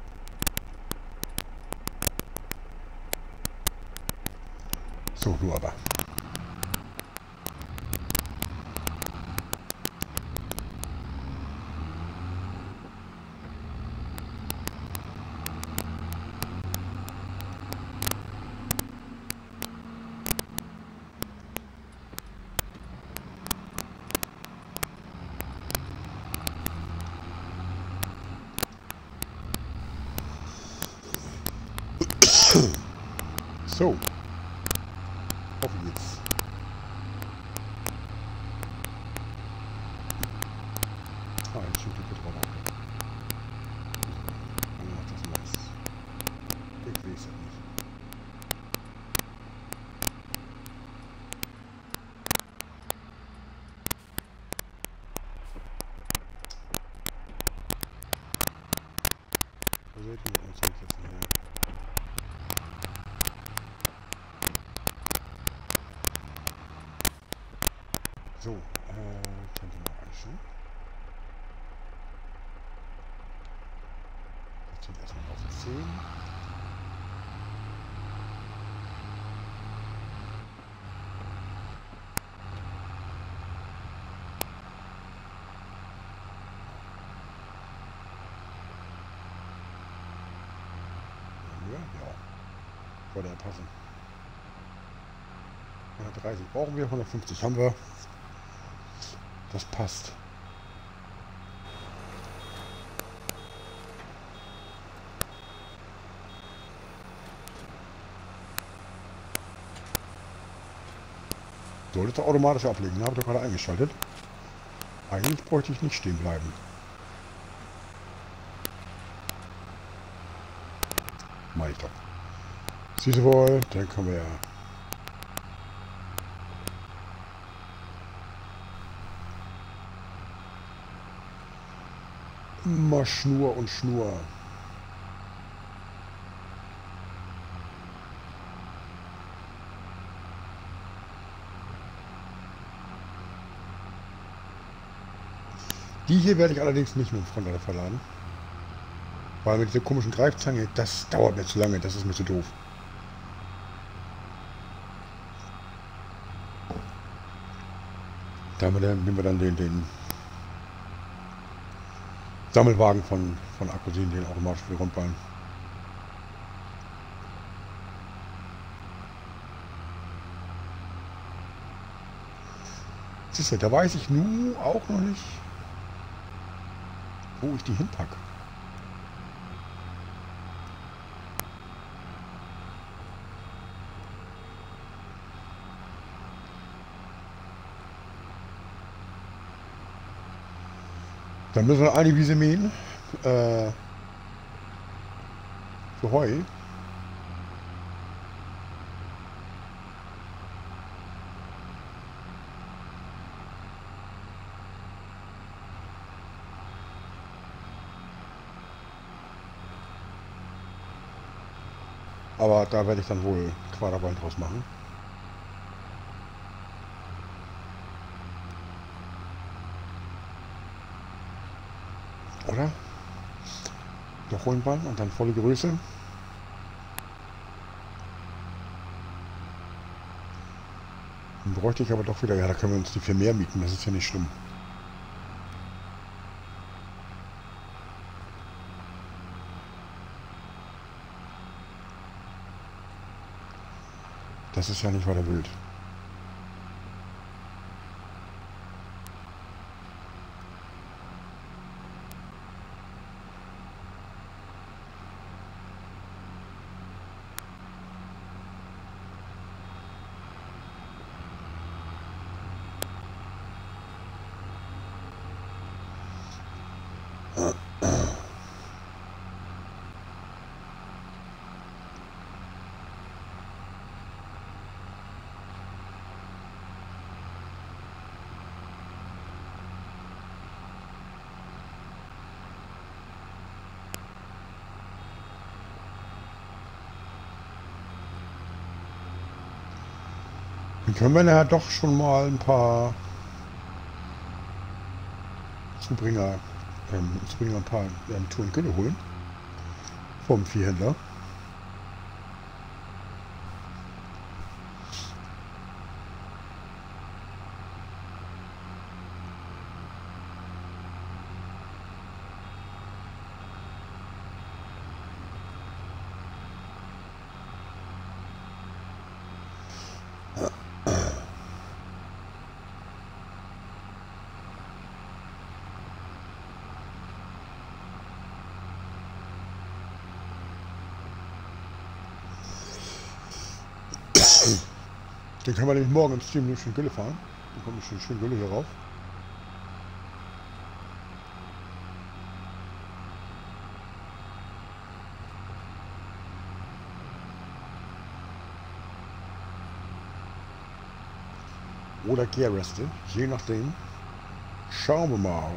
So, du aber. So. Auf geht's. Ah, jetzt steht die drauf. Dann macht das nice. Ich weiß es nicht. Wo seid ihr denn jetzt jetzt her? So, äh, können wir mal anschauen. Das steht erstmal auf zehn. Ja, ja. Würde ja passen. hundertdreißig brauchen wir, hundertfünfzig haben wir. Das passt. Sollte automatisch ablegen, habe ich doch gerade eingeschaltet. Eigentlich bräuchte ich nicht stehen bleiben. Mach ich doch. Siehst du wohl, dann können wir ja. Immer Schnur und Schnur. Die hier werde ich allerdings nicht mit dem Frontlader verladen. Weil mit dieser komischen Greifzange, das dauert mir zu lange, das ist mir zu doof. Da haben wir dann, nehmen wir dann den, den Sammelwagen von, von Akkusin, den automatisch für die Rundballen. Siehst du, da weiß ich nun auch noch nicht, wo ich die hinpacke. Dann müssen wir eine Wiese mähen. Äh, für Heu. Aber da werde ich dann wohl Quaderballen draus machen. Oder? Noch Rollenballen und dann volle Größe. Dann bräuchte ich aber doch wieder, ja, da können wir uns die für mehr mieten, das ist ja nicht schlimm. Das ist ja nicht weiter wild. Dann können wir ja doch schon mal ein paar Zubringer, ähm, Zubringer ein paar ähm, Touren Gülle holen. Vom Viehhändler. Den können wir nämlich morgen im Stream schön Gülle fahren. Dann kommt schön, schön Gülle hier rauf. Oder Gärreste, je nachdem. Schauen wir mal.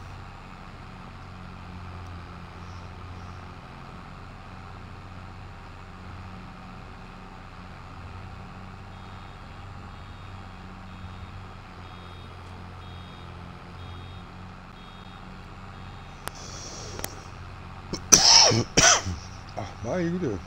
Ach, meine Güte.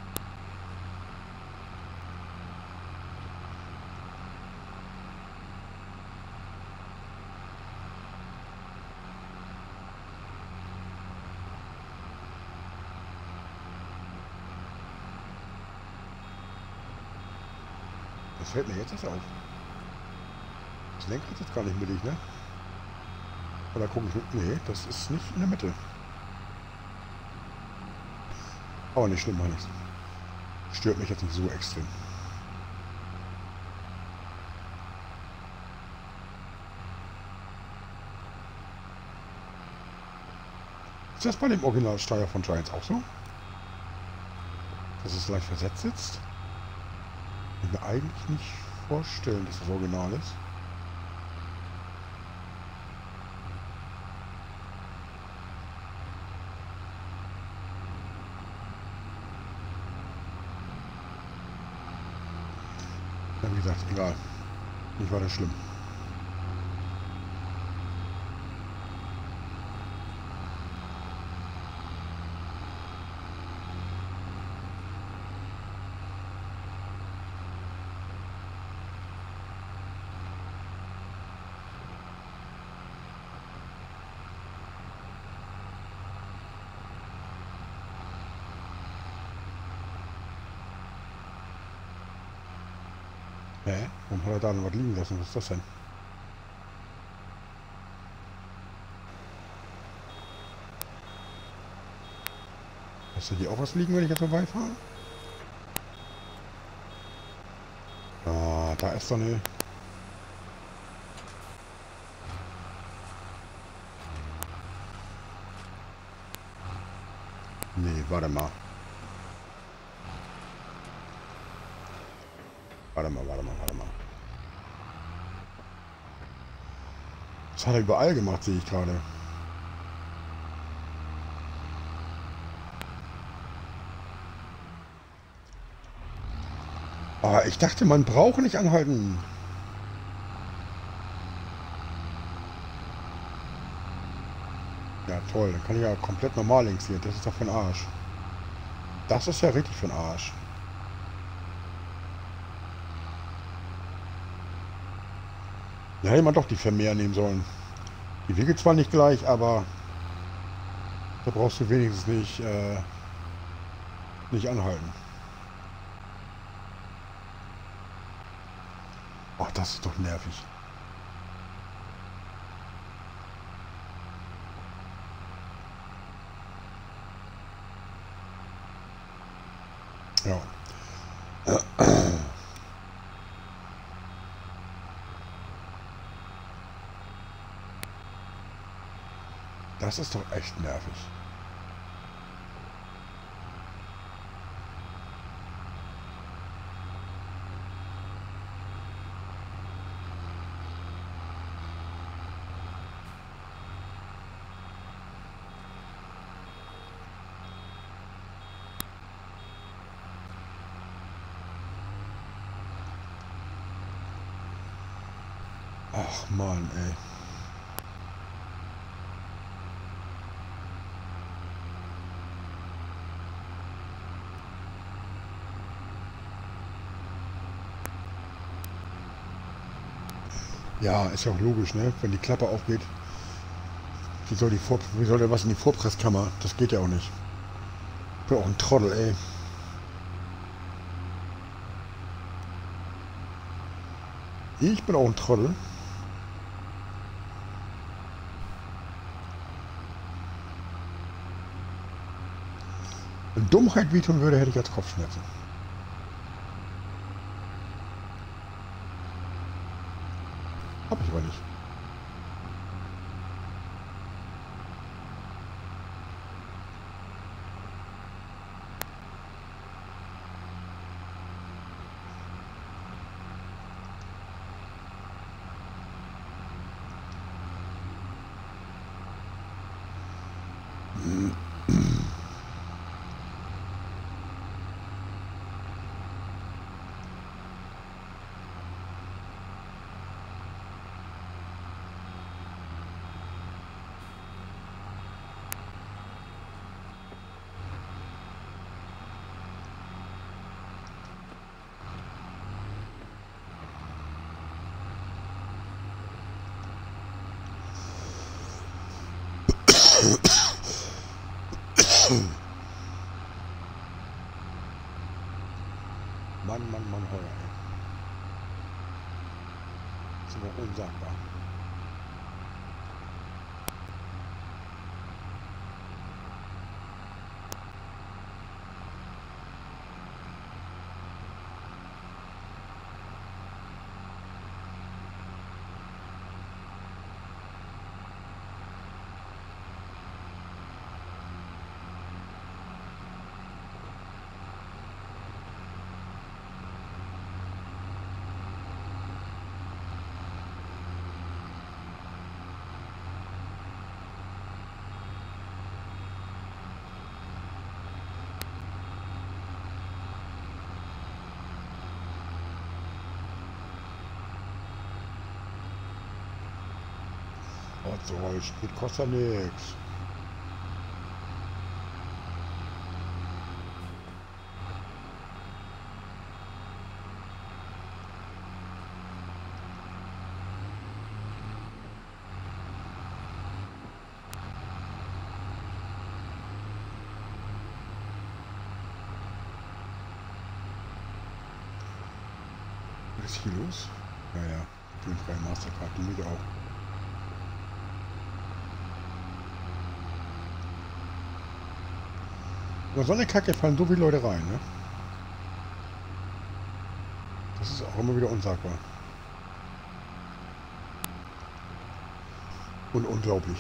Das fällt mir jetzt erst auf. Das Lenkrad ist jetzt gar nicht mittig, ne? Oder gucke ich nicht? Nee, das ist nicht in der Mitte. Aber nicht schlimm, meine ich. Stört mich jetzt nicht so extrem. Ist das bei dem Originalsteuer von Giants auch so? Dass es leicht versetzt sitzt? Ich kann mir eigentlich nicht vorstellen, dass das Original ist. Ja, wie gesagt, egal. Nicht weiter schlimm. Hä? Warum hat er da noch was liegen lassen? Was ist das denn? Hast du hier auch was liegen, wenn ich jetzt vorbeifahre? Ah, da ist so eine... Nee, warte mal. Warte mal, warte mal, warte mal. Das hat er überall gemacht, sehe ich gerade. Ah, ich dachte, man braucht nicht anhalten. Ja, toll. Dann kann ich ja komplett normal links hier. Das ist doch für den Arsch. Das ist ja richtig für den Arsch. Ja, hätte man doch die Vermehr nehmen sollen. Die wiegt zwar nicht gleich, aber da brauchst du wenigstens nicht, äh, nicht anhalten. Ach, das ist doch nervig. Ja. Das ist doch echt nervig. Ach Mann, ey. Ja, ist ja auch logisch, ne? Wenn die Klappe aufgeht, wie soll, die Vor wie soll der was in die Vorpresskammer? Das geht ja auch nicht. Ich bin auch ein Trottel, ey. Ich bin auch ein Trottel. Wenn Dummheit wehtun würde, hätte ich als Kopfschmerzen. Hab ich aber nicht. Mann, Mann, Mann, heuer, ey. Das ist aber unsagbar. Was soll, Sprit kostet ja nix. Was ist hier los? Naja, den freien Mastercard, die mich auch. Über so eine Kacke fallen so viele Leute rein, ne? Das ist auch immer wieder unsagbar. Und unglaublich.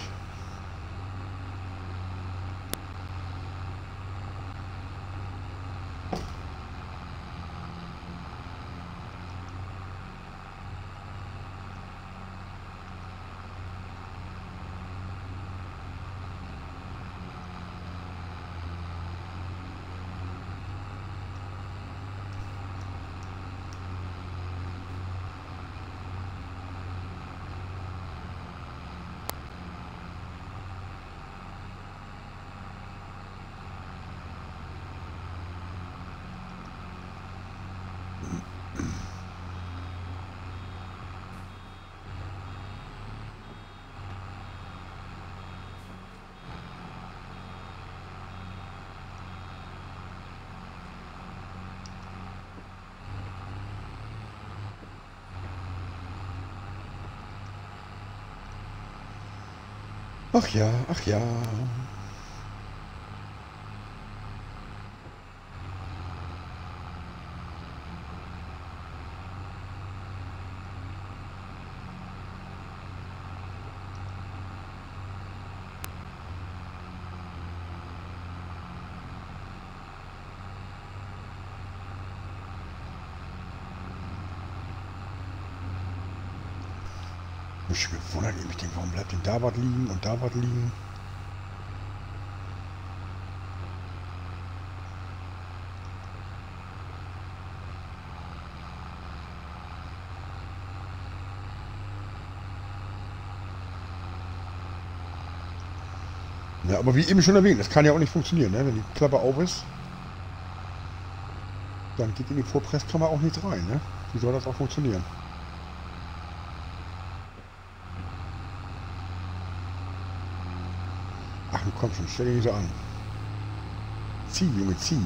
Ach ja, ach ja. Mich gewundert, ich denke, warum bleibt denn da was liegen und da was liegen? Ja, aber wie eben schon erwähnt, das kann ja auch nicht funktionieren, ne? Wenn die Klappe auf ist, dann geht in die Vorpresskammer auch nichts rein, ne? Wie soll das auch funktionieren? Ach, du komm schon, stell dich nicht so an. Zieh, Junge, zieh.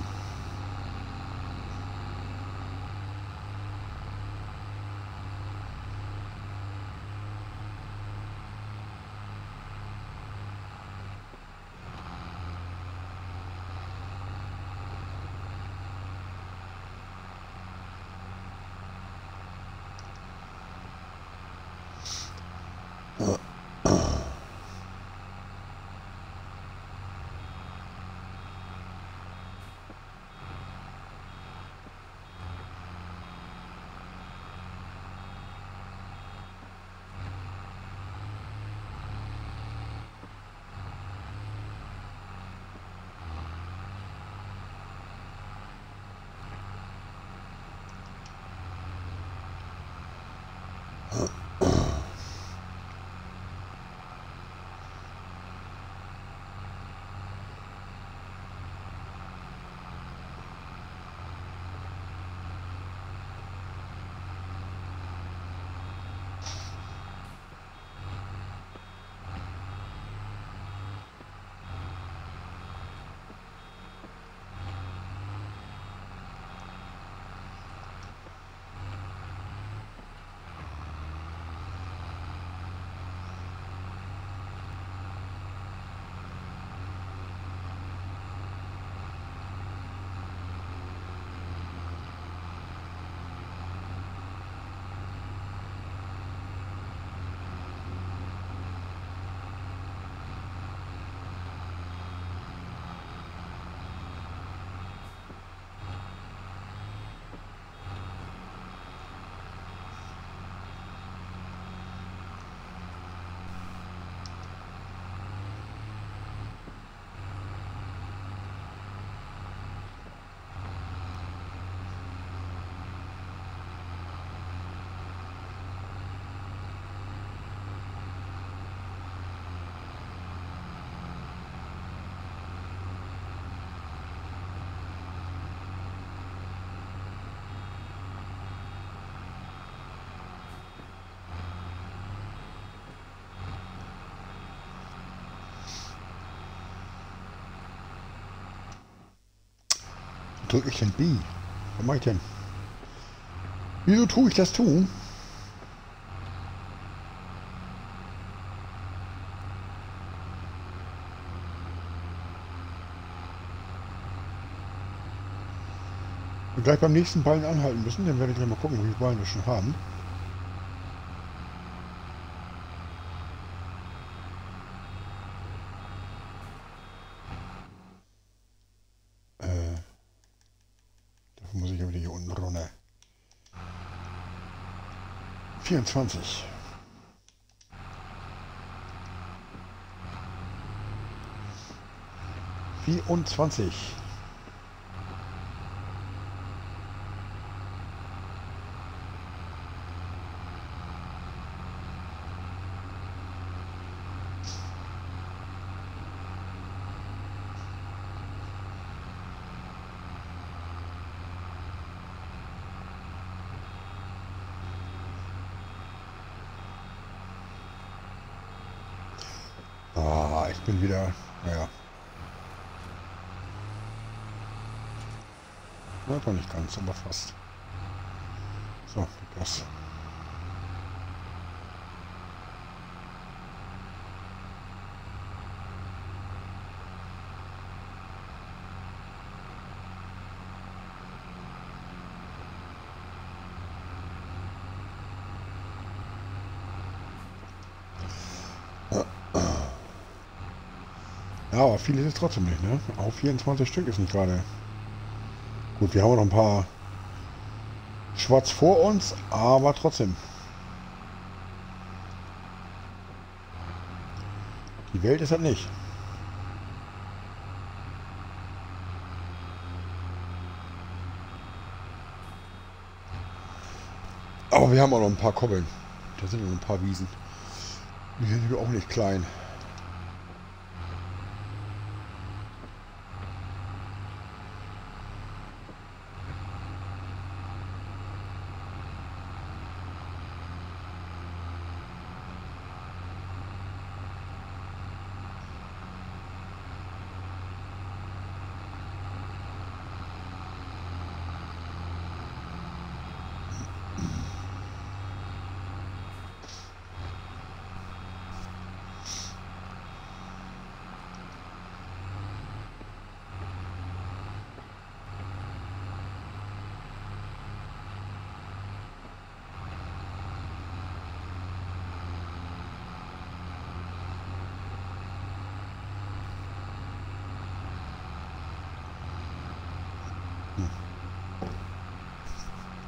Drücke ich denn B? Was mache ich denn? Wieso tue ich das tun? Und gleich beim nächsten Ballen anhalten müssen, dann werde ich gleich mal gucken, wie viele Ballen wir schon haben. Äh, dafür muss ich ja wieder hier unten runter. vierundzwanzig. vierundzwanzig. Ah, ich bin wieder, naja. Na, doch nicht ganz, aber fast. So, das. Ja, aber viel ist es trotzdem nicht, ne? Auch vierundzwanzig Stück ist nicht gerade. Gut, wir haben noch ein paar schwarz vor uns, aber trotzdem. Die Welt ist das nicht. Aber wir haben auch noch ein paar Koppeln. Da sind noch ein paar Wiesen. Die sind auch nicht klein.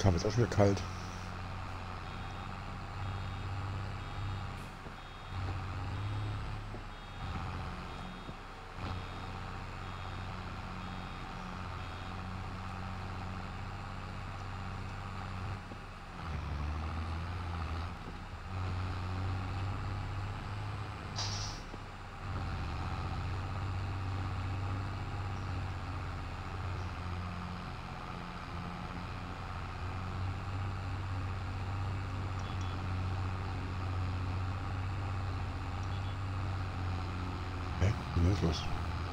Kabel ist auch schon wieder kalt. Was ist los?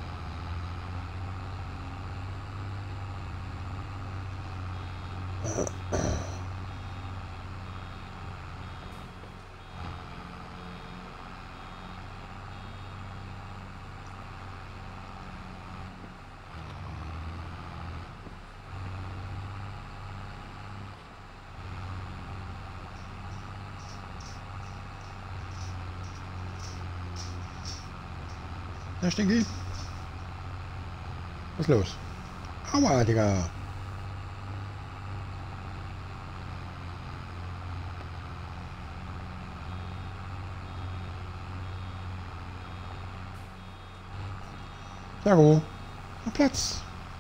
Na, Stinky? Was ist los? Aua, Digga! Jago, Platz!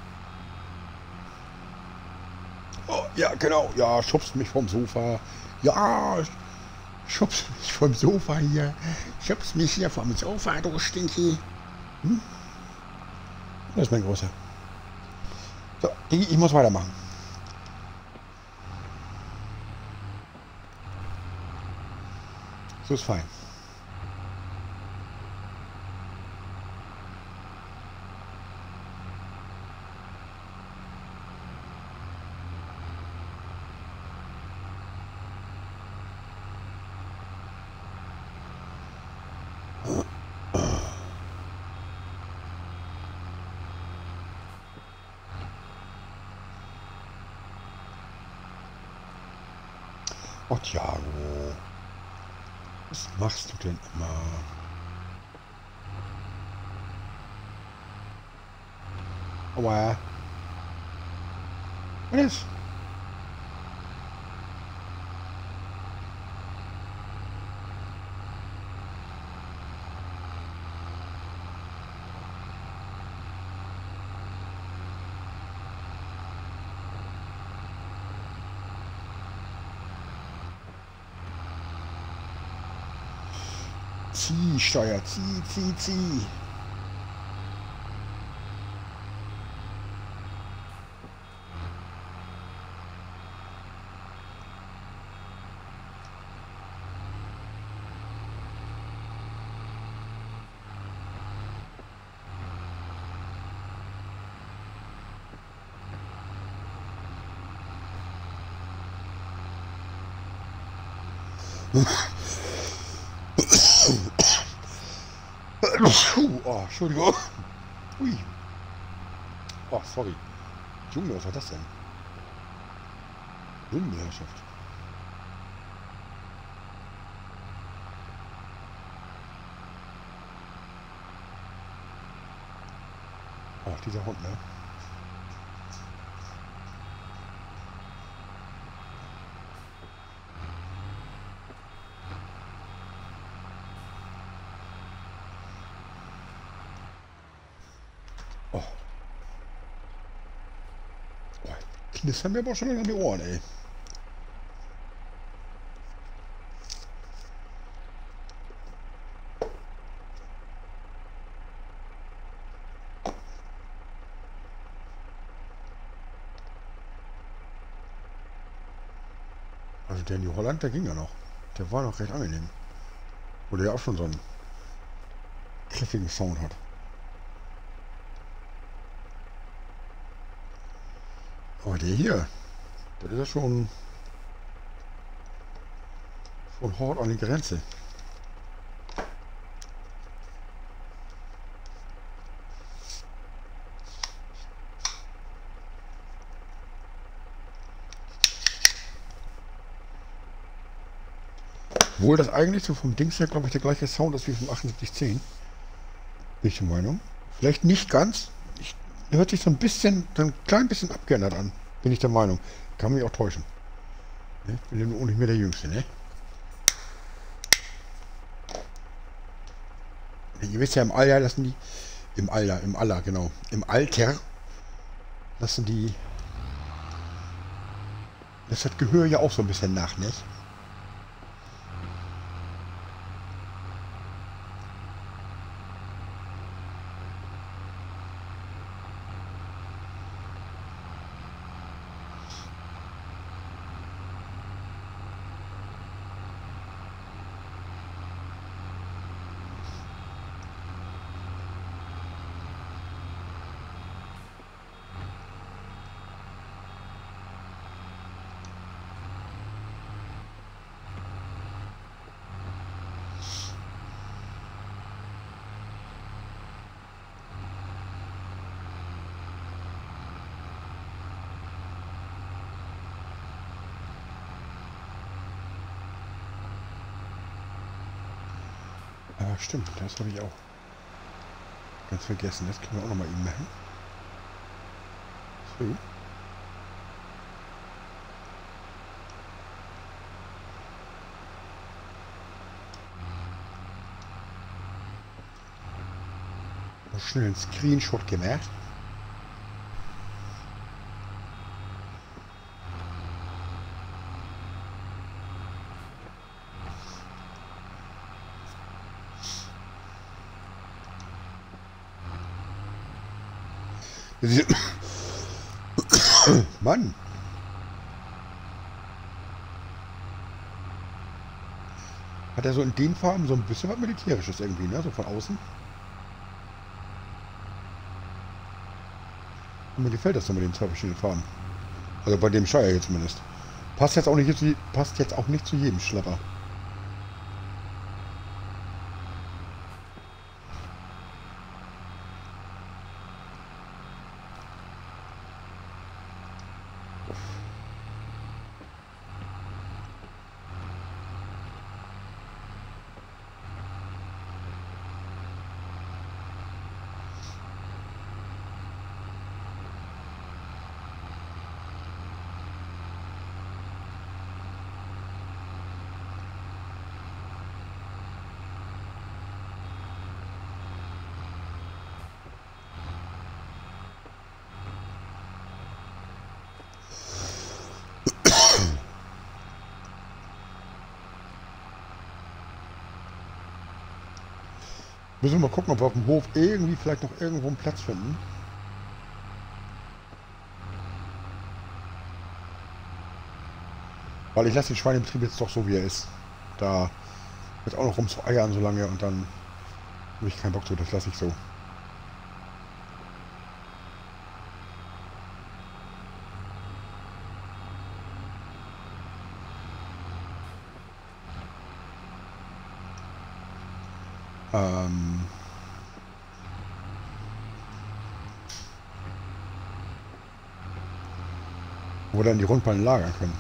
Oh, ja, genau. Ja, schubst mich vom Sofa. Ja, schubst mich vom Sofa hier. Schubst mich hier vom Sofa, du Stinky. Hm? Das ist mein Großer. So, ich muss weitermachen. So ist fein. Oh, Thiago, was machst du denn immer? Aua. Was ist? Zieh, Steuer, zieh, zieh, zieh. Oh, Entschuldigung. Ui. Oh, sorry. Junge, was war das denn? Hundeherrschaft. Ach, dieser Hund, ne? Das haben wir aber schon an die Ohren, ey. Also der New Holland, der ging ja noch. Der war noch recht angenehm. Oder der auch schon so einen griffigen Sound hat. Aber der hier, das ist ja schon, schon hart an die Grenze. Obwohl das eigentlich so vom Dings her, glaube ich, der gleiche Sound ist wie vom achtundsiebzig zehn. Bin ich der Meinung. Vielleicht nicht ganz. Ich, hört sich so ein bisschen, so ein klein bisschen abgeändert an. Bin ich der Meinung. Kann mich auch täuschen. Ne? Bin ja nun auch nicht mehr der Jüngste, ne? Ihr wisst ja, im Alter lassen die... Im Alter, im Alter, genau. Im Alter lassen die... Das hat Gehör ja auch so ein bisschen nach, ne? Ah, stimmt, das habe ich auch ganz vergessen. Das können wir auch noch mal eben machen. So. Noch schnell einen Screenshot gemacht. Mann! Hat er so in den Farben so ein bisschen was Militärisches irgendwie, ne? So von außen. Und mir gefällt das so mit den zwei verschiedenen Farben. Also bei dem Scheuer hier zumindest. Passt jetzt auch nicht zu, passt jetzt auch nicht zu jedem Schlapper. Müssen wir mal gucken, ob wir auf dem Hof irgendwie vielleicht noch irgendwo einen Platz finden. Weil ich lasse den Schweinebetrieb jetzt doch so, wie er ist. Da wird auch noch rum zu eiern so lange und dann habe ich keinen Bock zu, das lasse ich so. Ähm... Wo wir dann die Rundballen lagern können.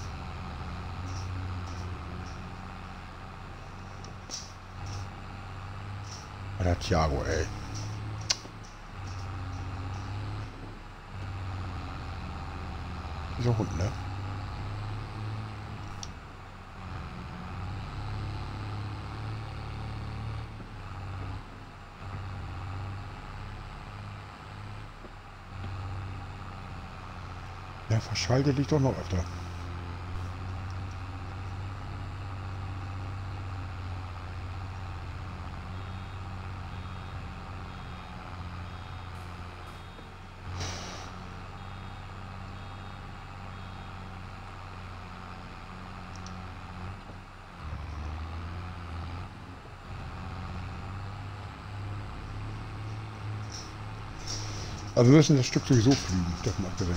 Der Thiago, ey. Dieser Hund, ne? Ja, verschaltet liegt doch noch öfter. Also wir müssen das Stück sowieso fliegen, davon abgesehen.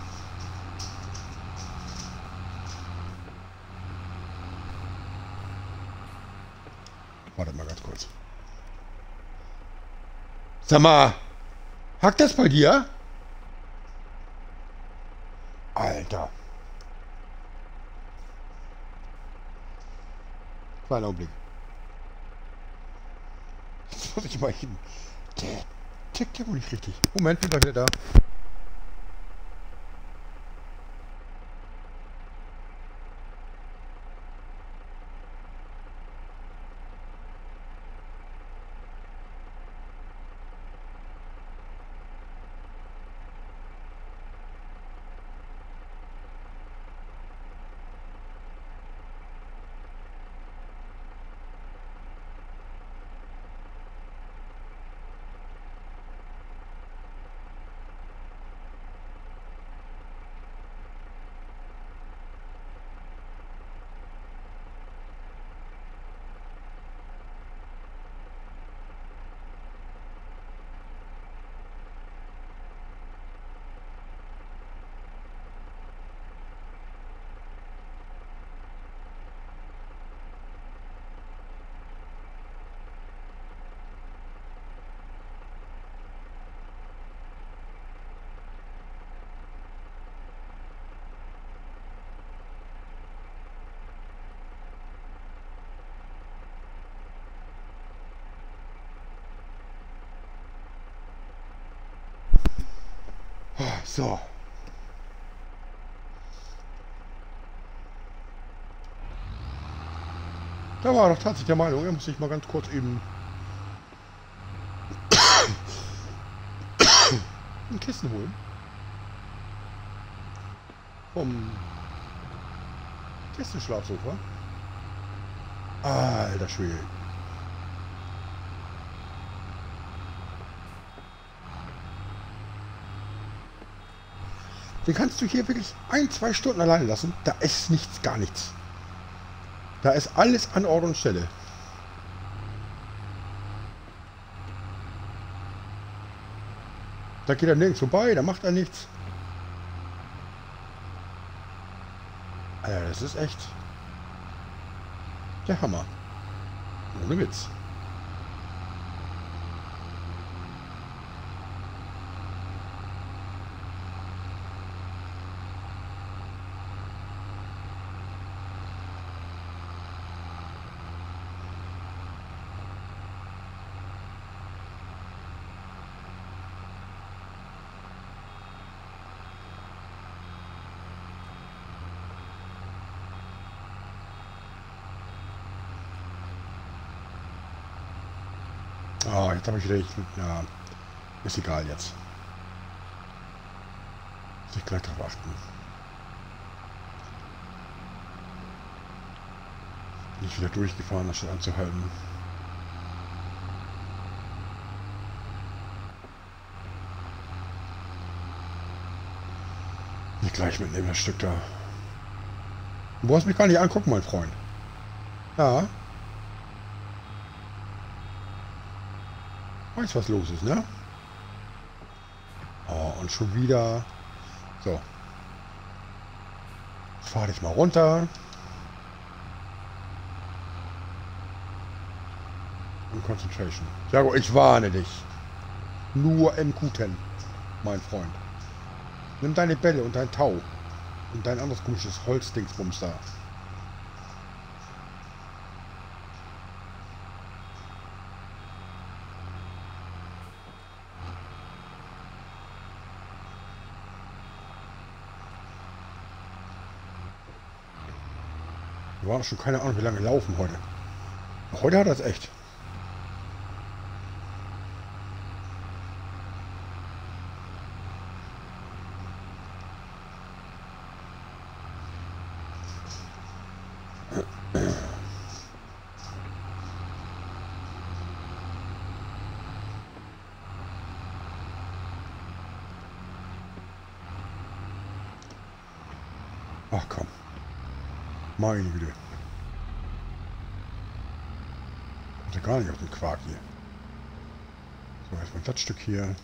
Warte mal ganz kurz. Sag mal, hackt das bei dir? Alter. Kleiner Augenblick. Jetzt muss ich mal hin. Der tickt ja wohl nicht richtig. Moment, bin gleich wieder da. So. Da war doch tatsächlich der Meinung, er muss sich mal ganz kurz eben ein Kissen holen. Vom Kissenschlafsofa. Alter Schwede. Den kannst du hier wirklich ein, zwei Stunden alleine lassen. Da ist nichts, gar nichts. Da ist alles an Ort und Stelle. Da geht er nirgends vorbei, da macht er nichts. Alter, das ist echt der Hammer. Ohne Witz. Ah, jetzt habe ich wieder... Ja, ist egal jetzt. Muss ich gleich drauf achten. Bin ich wieder durchgefahren, anstatt anzuhalten. Nicht gleich mitnehmen, das Stück da. Du brauchst mich gar nicht angucken, mein Freund. Ja. Weiß, was los ist, ne? Oh, und schon wieder. So. Fahr dich mal runter. Und Concentration. Jago, ich warne dich. Nur im Guten, mein Freund. Nimm deine Bälle und dein Tau. Und dein anderes komisches Holzdingsbums da. Wir waren schon keine Ahnung, wie lange laufen heute. Heute hat er es echt. Ach komm. Meine Güte. Kommt ja gar nicht auf den Quark hier. So, erstmal das Stück hier.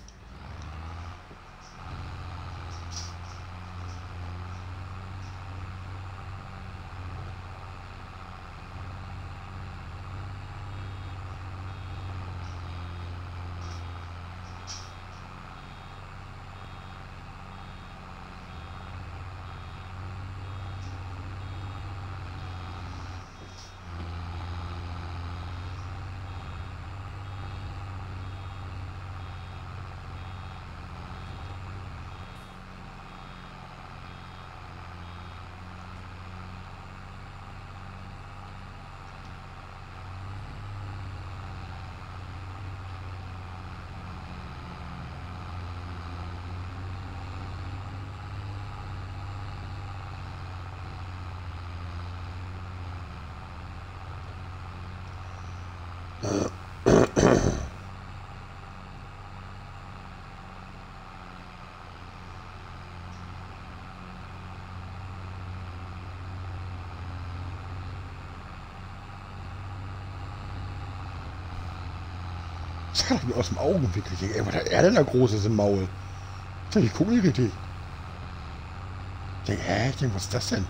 Das hat mir aus dem Augenwinkel. Ey, was hat er denn da Großes im Maul? Ich gucke nicht richtig. Ich denke, hä? Ich denke, was ist das denn?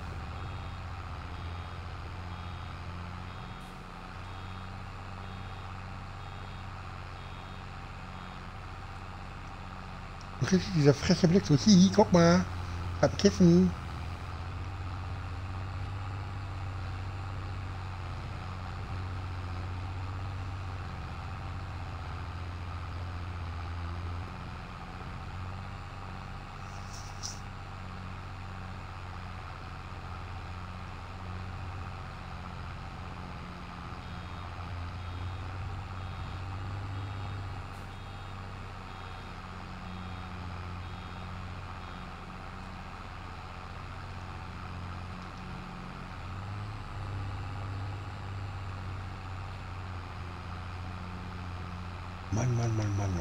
Und richtig dieser freche Blick, so, hihi, guck mal, hab ein Kissen. Mann, Mann, Mann, Mann.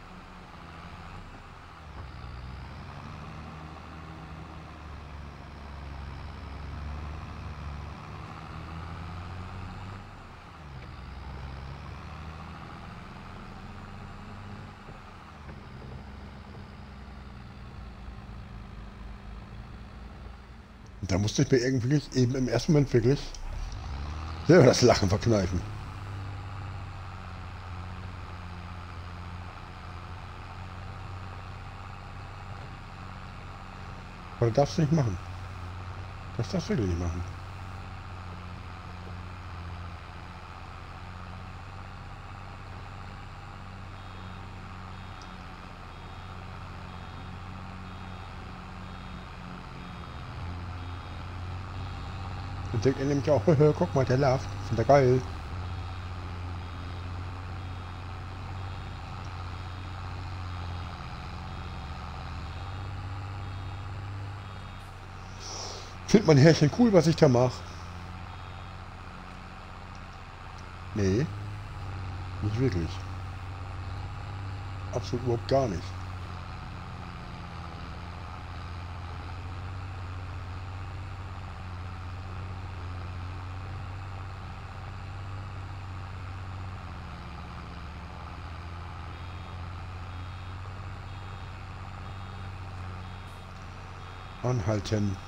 Und da musste ich mir irgendwie eben im ersten Moment wirklich selber das Lachen verkneifen. Aber das darfst du nicht machen. Das darfst du wirklich nicht machen. Und denkt er nämlich auch, guck mal, der läuft. Finde er geil. Findet mein Härchen cool, was ich da mache? Nee, nicht wirklich. Absolut überhaupt gar nicht. Anhalten.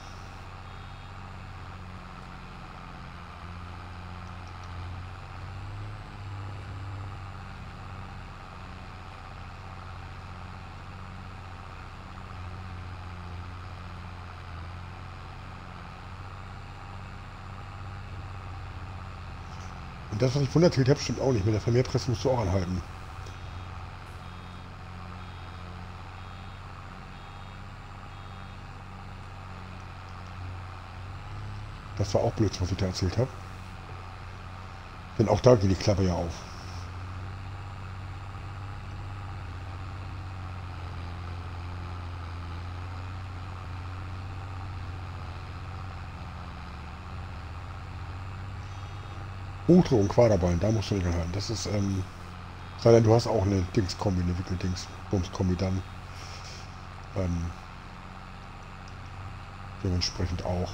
Und das, was ich vorhin erzählt habe, stimmt auch nicht. Mit der Vermehrpresse musst du auch anhalten. Das war auch blöd, was ich da erzählt habe. Denn auch da geht die Klappe ja auf. Hochdruck und Quaderballen, da musst du nicht anhalten. Das ist, ähm, sei denn, du hast auch eine Dings-Kombi, eine Wickel-Dings-Bums-Kombi dann. Ähm, dementsprechend auch.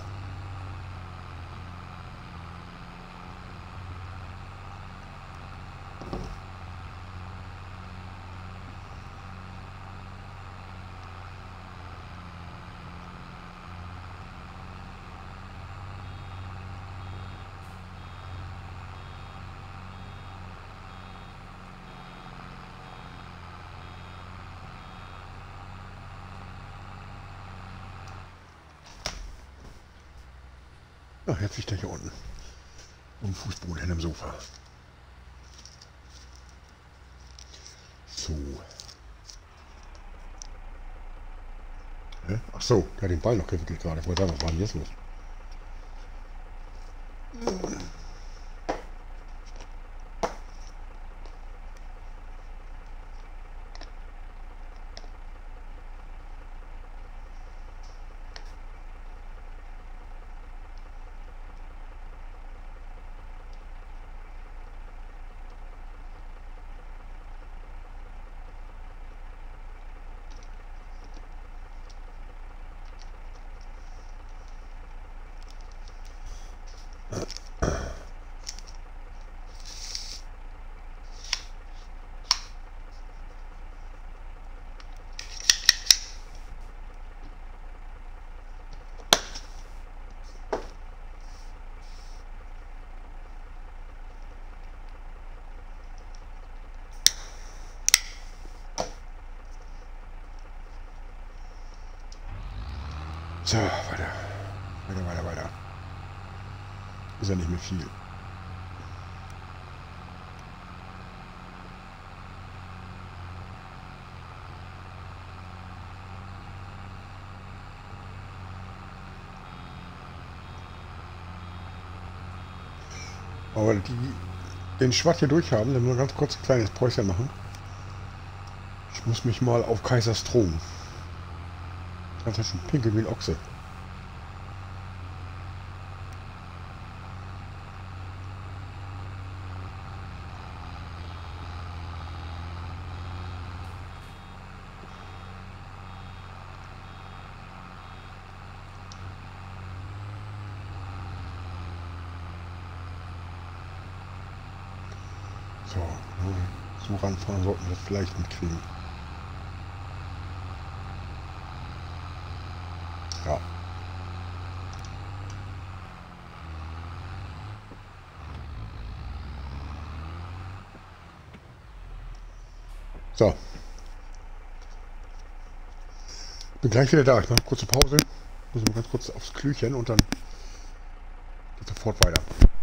Ach, jetzt liegt er hier unten. Am Fußboden hin im Sofa. So. Hä? Ach so, der hat den Ball noch gewickelt gerade. Ich wollte sagen, was war denn jetzt los? So, weiter. Weiter, weiter, weiter. Ist ja nicht mehr viel. Aber die den Schwatt hier durch haben, dann nur ganz kurz ein kleines Päuschen machen. Ich muss mich mal auf Kaisers Thron. Das ist schon pinkel wie ein Ochse. So, so ranfahren sollten wir das vielleicht mitkriegen. Ja. So. Bin gleich wieder da. Ich mache eine kurze Pause. Muss mal ganz kurz aufs Klüchen und dann geht sofort weiter.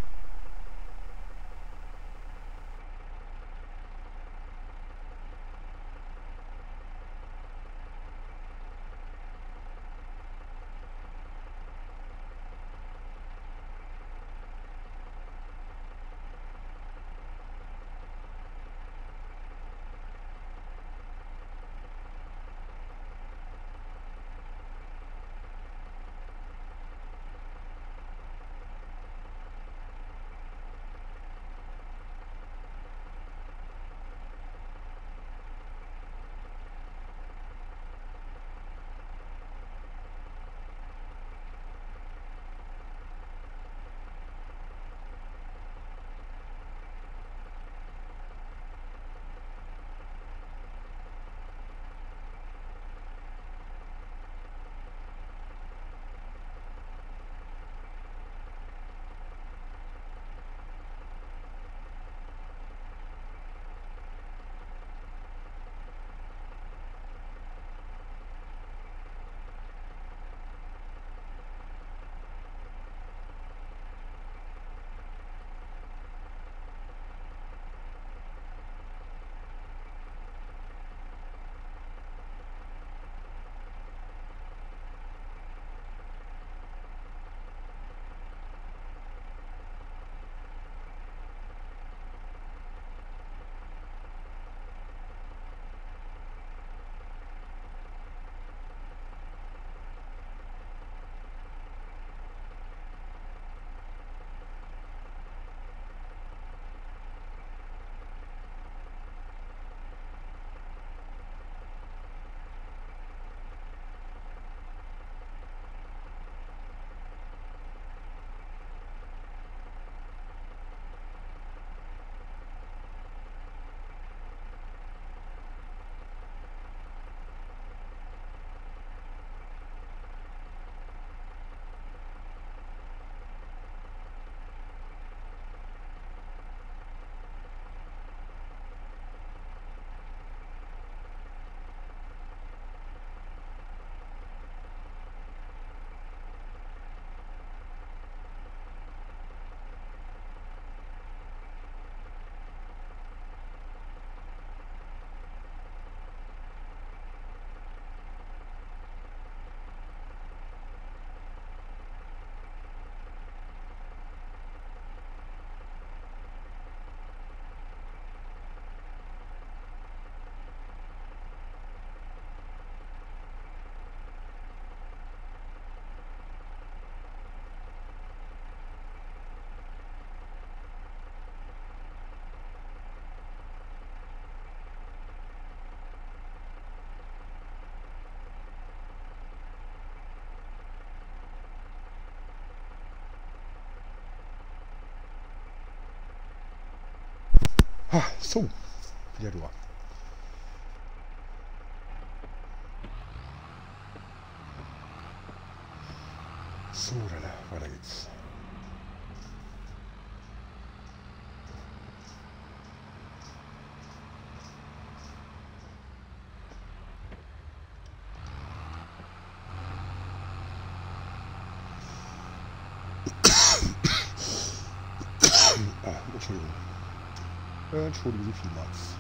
Ah, so, wieder du. So, dann weiter geht's. Ah, Entschuldigung. Äh, Entschuldigung, wie vielmals.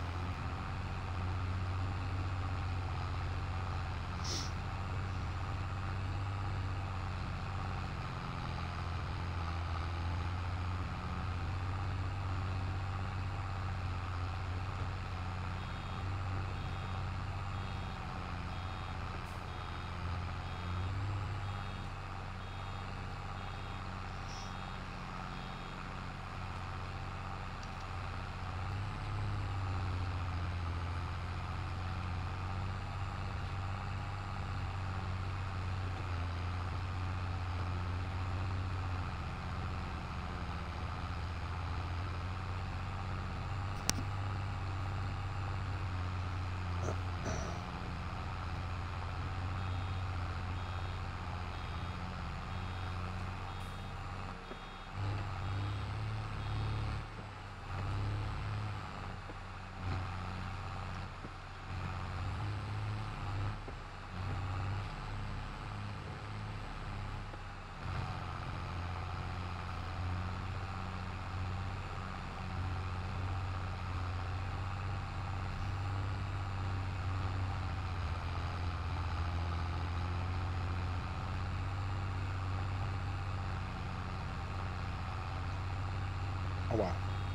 Aua.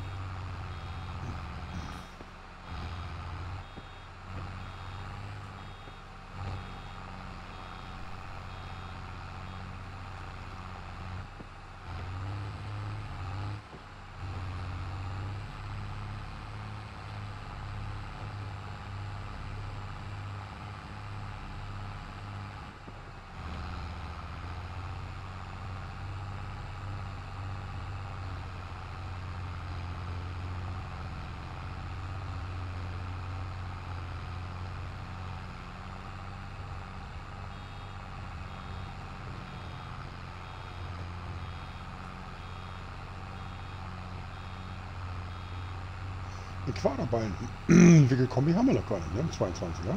Die Quaderballen. Wickelkombi haben wir noch gar nicht, ne? zweiundzwanziger.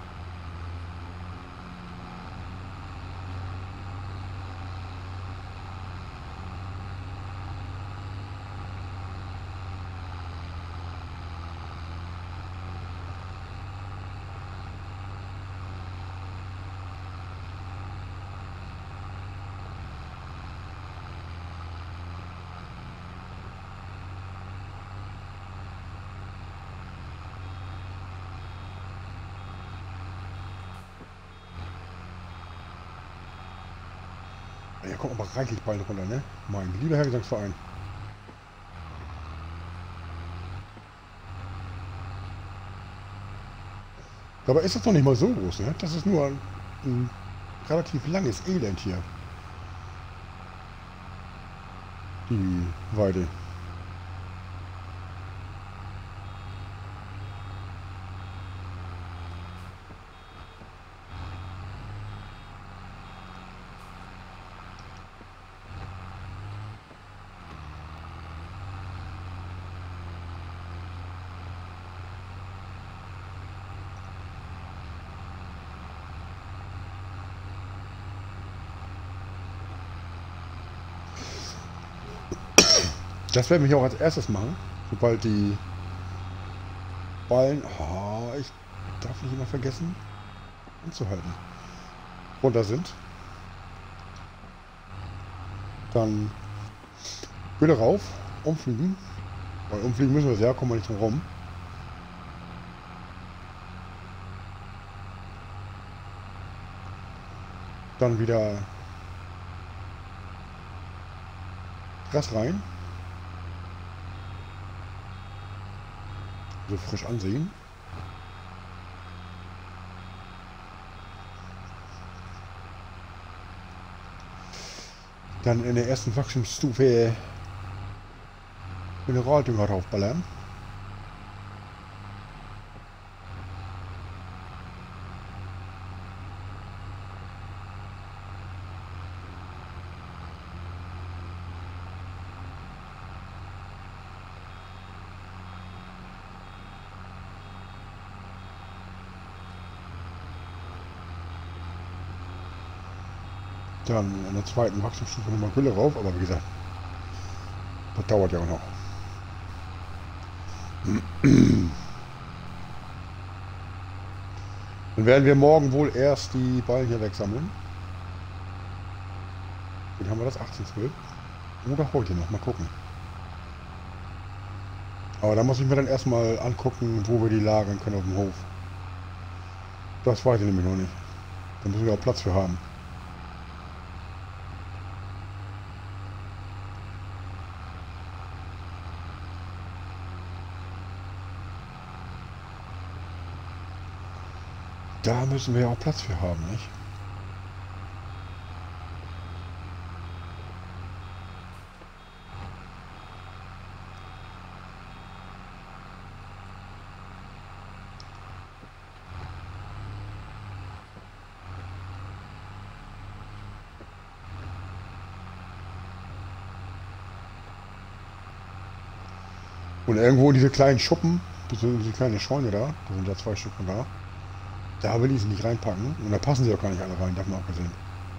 Ja, kommt aber reichlich Ballen runter, ne? Mein lieber Herr Gesangsverein. Dabei ist das doch nicht mal so groß, ne? Das ist nur ein, ein relativ langes Elend hier. Die Weide. Das werden wir hier auch als erstes machen, sobald die Ballen, oh, ich darf nicht immer vergessen, anzuhalten, runter sind. Dann wieder rauf, umfliegen, weil umfliegen müssen wir es ja, kommen wir nicht drum rum. Dann wieder Rest rein. So frisch ansehen. Dann in der ersten Wachstumsstufe Mineraldünger draufballern. Dann in der zweiten Wachstumsstufe nochmal Gülle rauf, aber wie gesagt, das dauert ja auch noch. Dann werden wir morgen wohl erst die Ballen hier wegsammeln. Wie haben wir das? achtzehn zwölf? Oder heute noch, mal gucken. Aber da muss ich mir dann erstmal angucken, wo wir die lagern können auf dem Hof. Das weiß ich nämlich noch nicht. Da müssen wir auch Platz für haben. Da müssen wir ja auch Platz für haben, nicht? Und irgendwo diese kleinen Schuppen, diese kleine Scheune da, da sind ja zwei Stück von da. Da will ich sie nicht reinpacken. Und da passen sie auch gar nicht alle rein, davon abgesehen.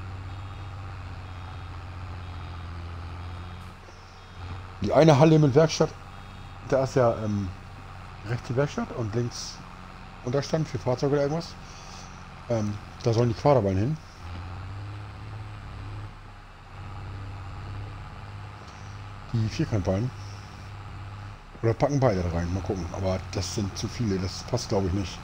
Die eine Halle mit Werkstatt, da ist ja ähm, rechts die Werkstatt und links Unterstand für Fahrzeuge oder irgendwas. Ähm, da sollen die Quaderballen hin. Die Vierkantballen. Oder packen beide da rein, mal gucken. Aber das sind zu viele, das passt glaube ich nicht.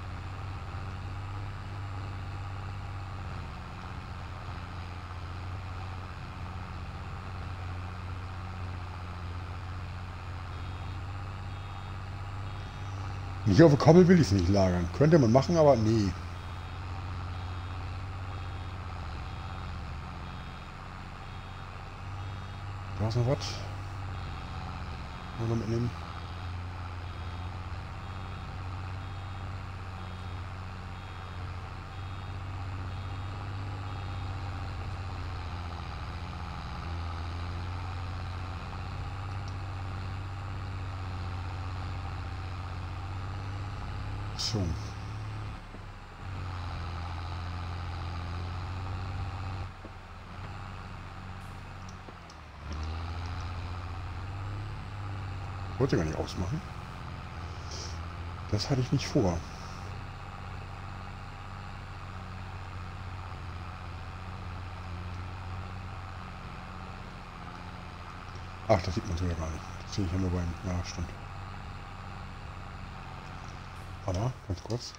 Hier auf der Koppel will ich es nicht lagern. Könnte man machen, aber nee. Da ist noch was. Noch mitnehmen. So. Wollte gar nicht ausmachen. Das hatte ich nicht vor. Ach, das sieht man sogar gar nicht. Das sehe ich ja nur beim... Ja, stimmt. Aber, ganz kurz.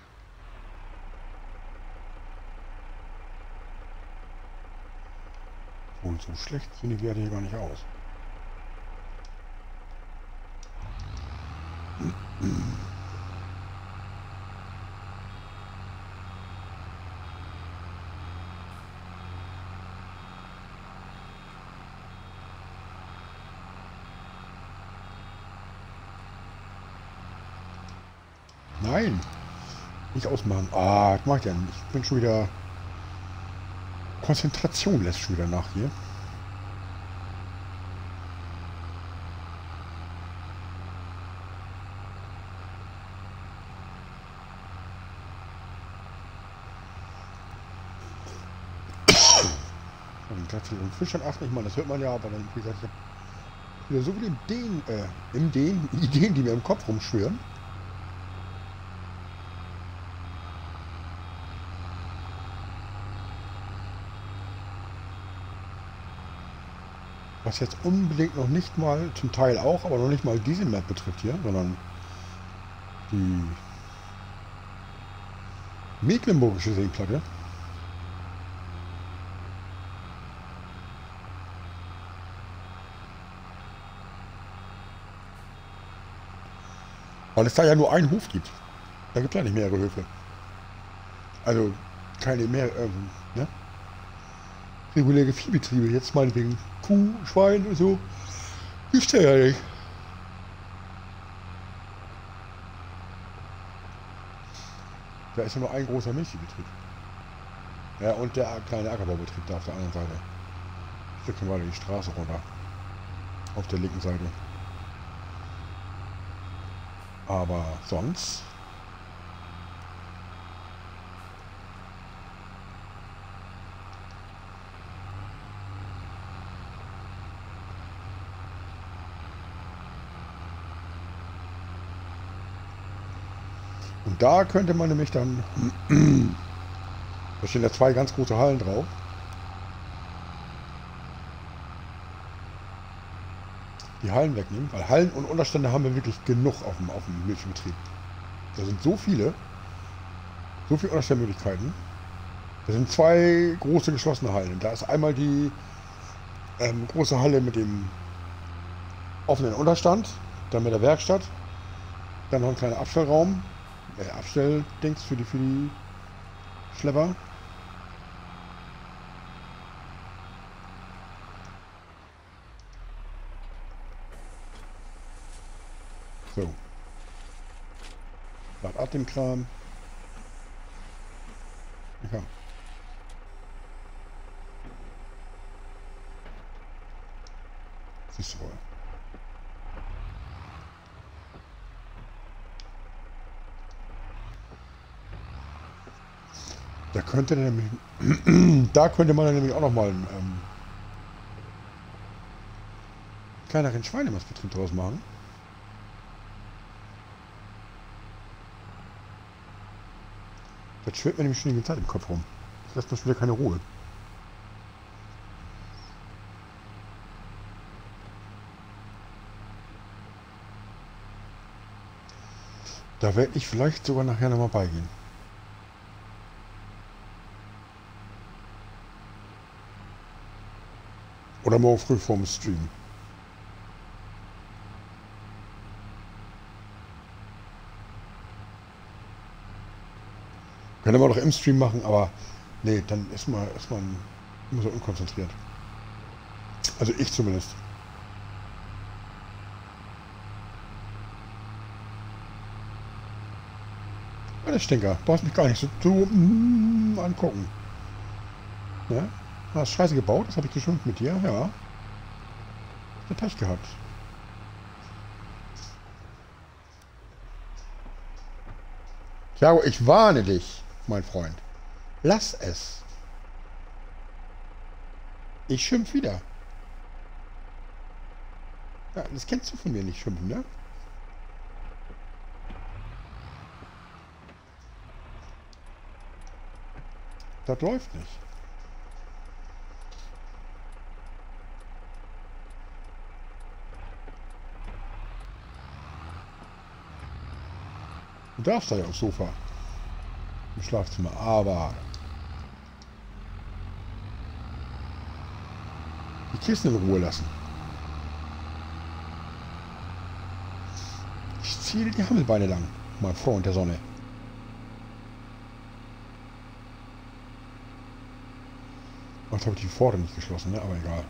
Und so schlecht sehen die Werte hier gar nicht aus. Nein! Nicht ausmachen. Ah, das macht ja nicht. Ich bin schon wieder... Konzentration lässt schon wieder nach hier. Und Fischern achten, ich meine, das hört man ja, aber dann, wie gesagt, ich habe wieder so viele Ideen, äh, Ideen, Ideen, die mir im Kopf rumschwirren. Was jetzt unbedingt noch nicht mal, zum Teil auch, aber noch nicht mal diese Map betrifft hier, sondern die mecklenburgische Seenplatte. Weil es da ja nur einen Hof gibt. Da gibt es ja nicht mehrere Höfe. Also keine mehr, ähm, ne? Reguläre Viehbetriebe, jetzt meinetwegen Kuh, Schwein und so, gibt's da ja nicht. Da ist ja nur ein großer Milchviehbetrieb. Ja, und der kleine Ackerbaubetrieb da auf der anderen Seite. Ein Stückchen weiter die Straße runter. Auf der linken Seite. Aber sonst... Und da könnte man nämlich dann... Da stehen ja zwei ganz große Hallen drauf. Die Hallen wegnehmen, weil Hallen und Unterstände haben wir wirklich genug auf dem, auf dem Milchbetrieb. Da sind so viele, so viele Unterstellmöglichkeiten. Da sind zwei große geschlossene Hallen. Da ist einmal die ähm, große Halle mit dem offenen Unterstand, dann mit der Werkstatt, dann noch ein kleiner Abstellraum, äh, Abstelldings für die, für die Schlepper. So. Lad ab dem Kram. Ja. Siehst du wohl. Da könnte nämlich, da könnte man nämlich auch noch mal einen ähm, kleineren Schweinemastbetrieb draus machen. Das schwirrt mir nämlich schon die ganze Zeit im Kopf rum. Das lässt mir schon wieder keine Ruhe. Da werde ich vielleicht sogar nachher nochmal beigehen. Oder morgen früh vorm Stream. Können wir doch im Stream machen, aber nee, dann ist man, ist man immer so unkonzentriert. Also ich zumindest. Der Stinker, brauchst mich gar nicht so zu mm, angucken. Ja? Hast Scheiße gebaut, das habe ich geschimpft mit dir, ja. Hast Pech gehabt. Thiago, ich warne dich, mein Freund. Lass es. Ich schimpf wieder. Ja, das kennst du von mir nicht, schimpfen, ne? Das läuft nicht. Du darfst da ja aufs Sofa. Im Schlafzimmer, aber die Kissen in Ruhe lassen. Ich ziehe die Hammelbeine lang, mein Freund der Sonne. Ach, habe ich die Pforte nicht geschlossen, ne? Aber egal.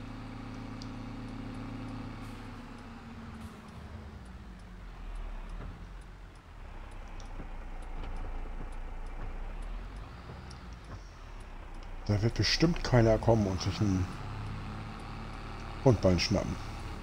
Da wird bestimmt keiner kommen und sich ein Hundbein schnappen.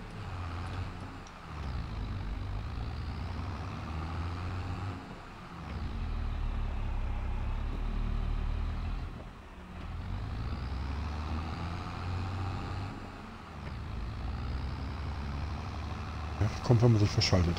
Ja, das kommt, wenn man sich verschaltet.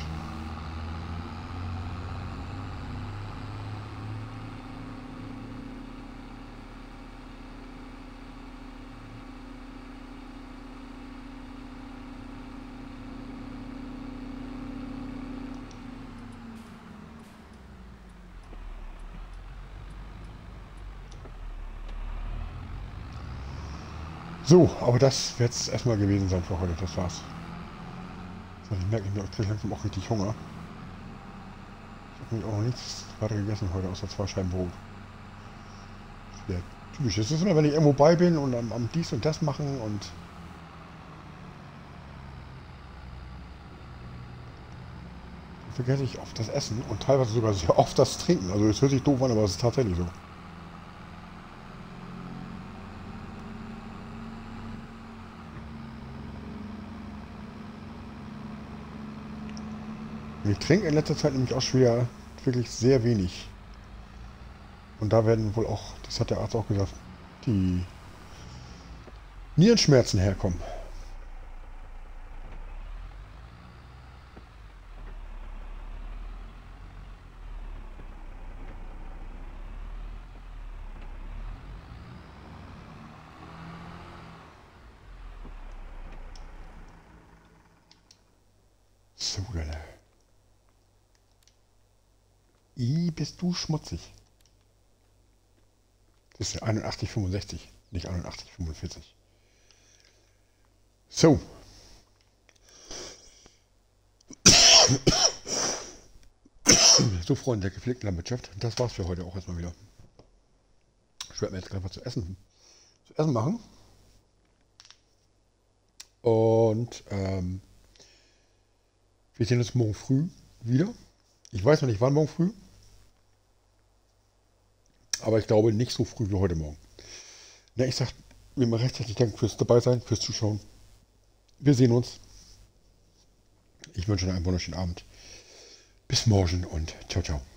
So, aber das wird es erstmal gewesen sein für heute. Das war's. So, ich merke, ich kriege langsam auch richtig Hunger. Ich habe nämlich auch noch nichts weiter gegessen heute, außer zwei Scheiben Brot. Ja, typisch. Es ist immer, wenn ich irgendwo bei bin und am, am dies und das machen und vergesse ich oft das Essen und teilweise sogar sehr oft das Trinken. Also es hört sich doof an, aber es ist tatsächlich so. Ich trinke in letzter Zeit nämlich auch schon wieder wirklich sehr wenig. Und da werden wohl auch, das hat der Arzt auch gesagt, die Nierenschmerzen herkommen. So, gerne. I, bist du schmutzig. Das ist ja einundachtzig fünfundsechzig, nicht einundachtzig fünfundvierzig. So. So, Freunde der gepflegten Landwirtschaft, das war's für heute auch erstmal wieder. Ich werde mir jetzt gleich was zu essen, zu essen machen. Und ähm, wir sehen uns morgen früh wieder. Ich weiß noch nicht, wann morgen früh. Aber ich glaube nicht so früh wie heute Morgen. Na, ich sage mir mal recht herzlich Dank fürs dabei sein, fürs Zuschauen. Wir sehen uns. Ich wünsche euch einen wunderschönen Abend. Bis morgen und ciao, ciao.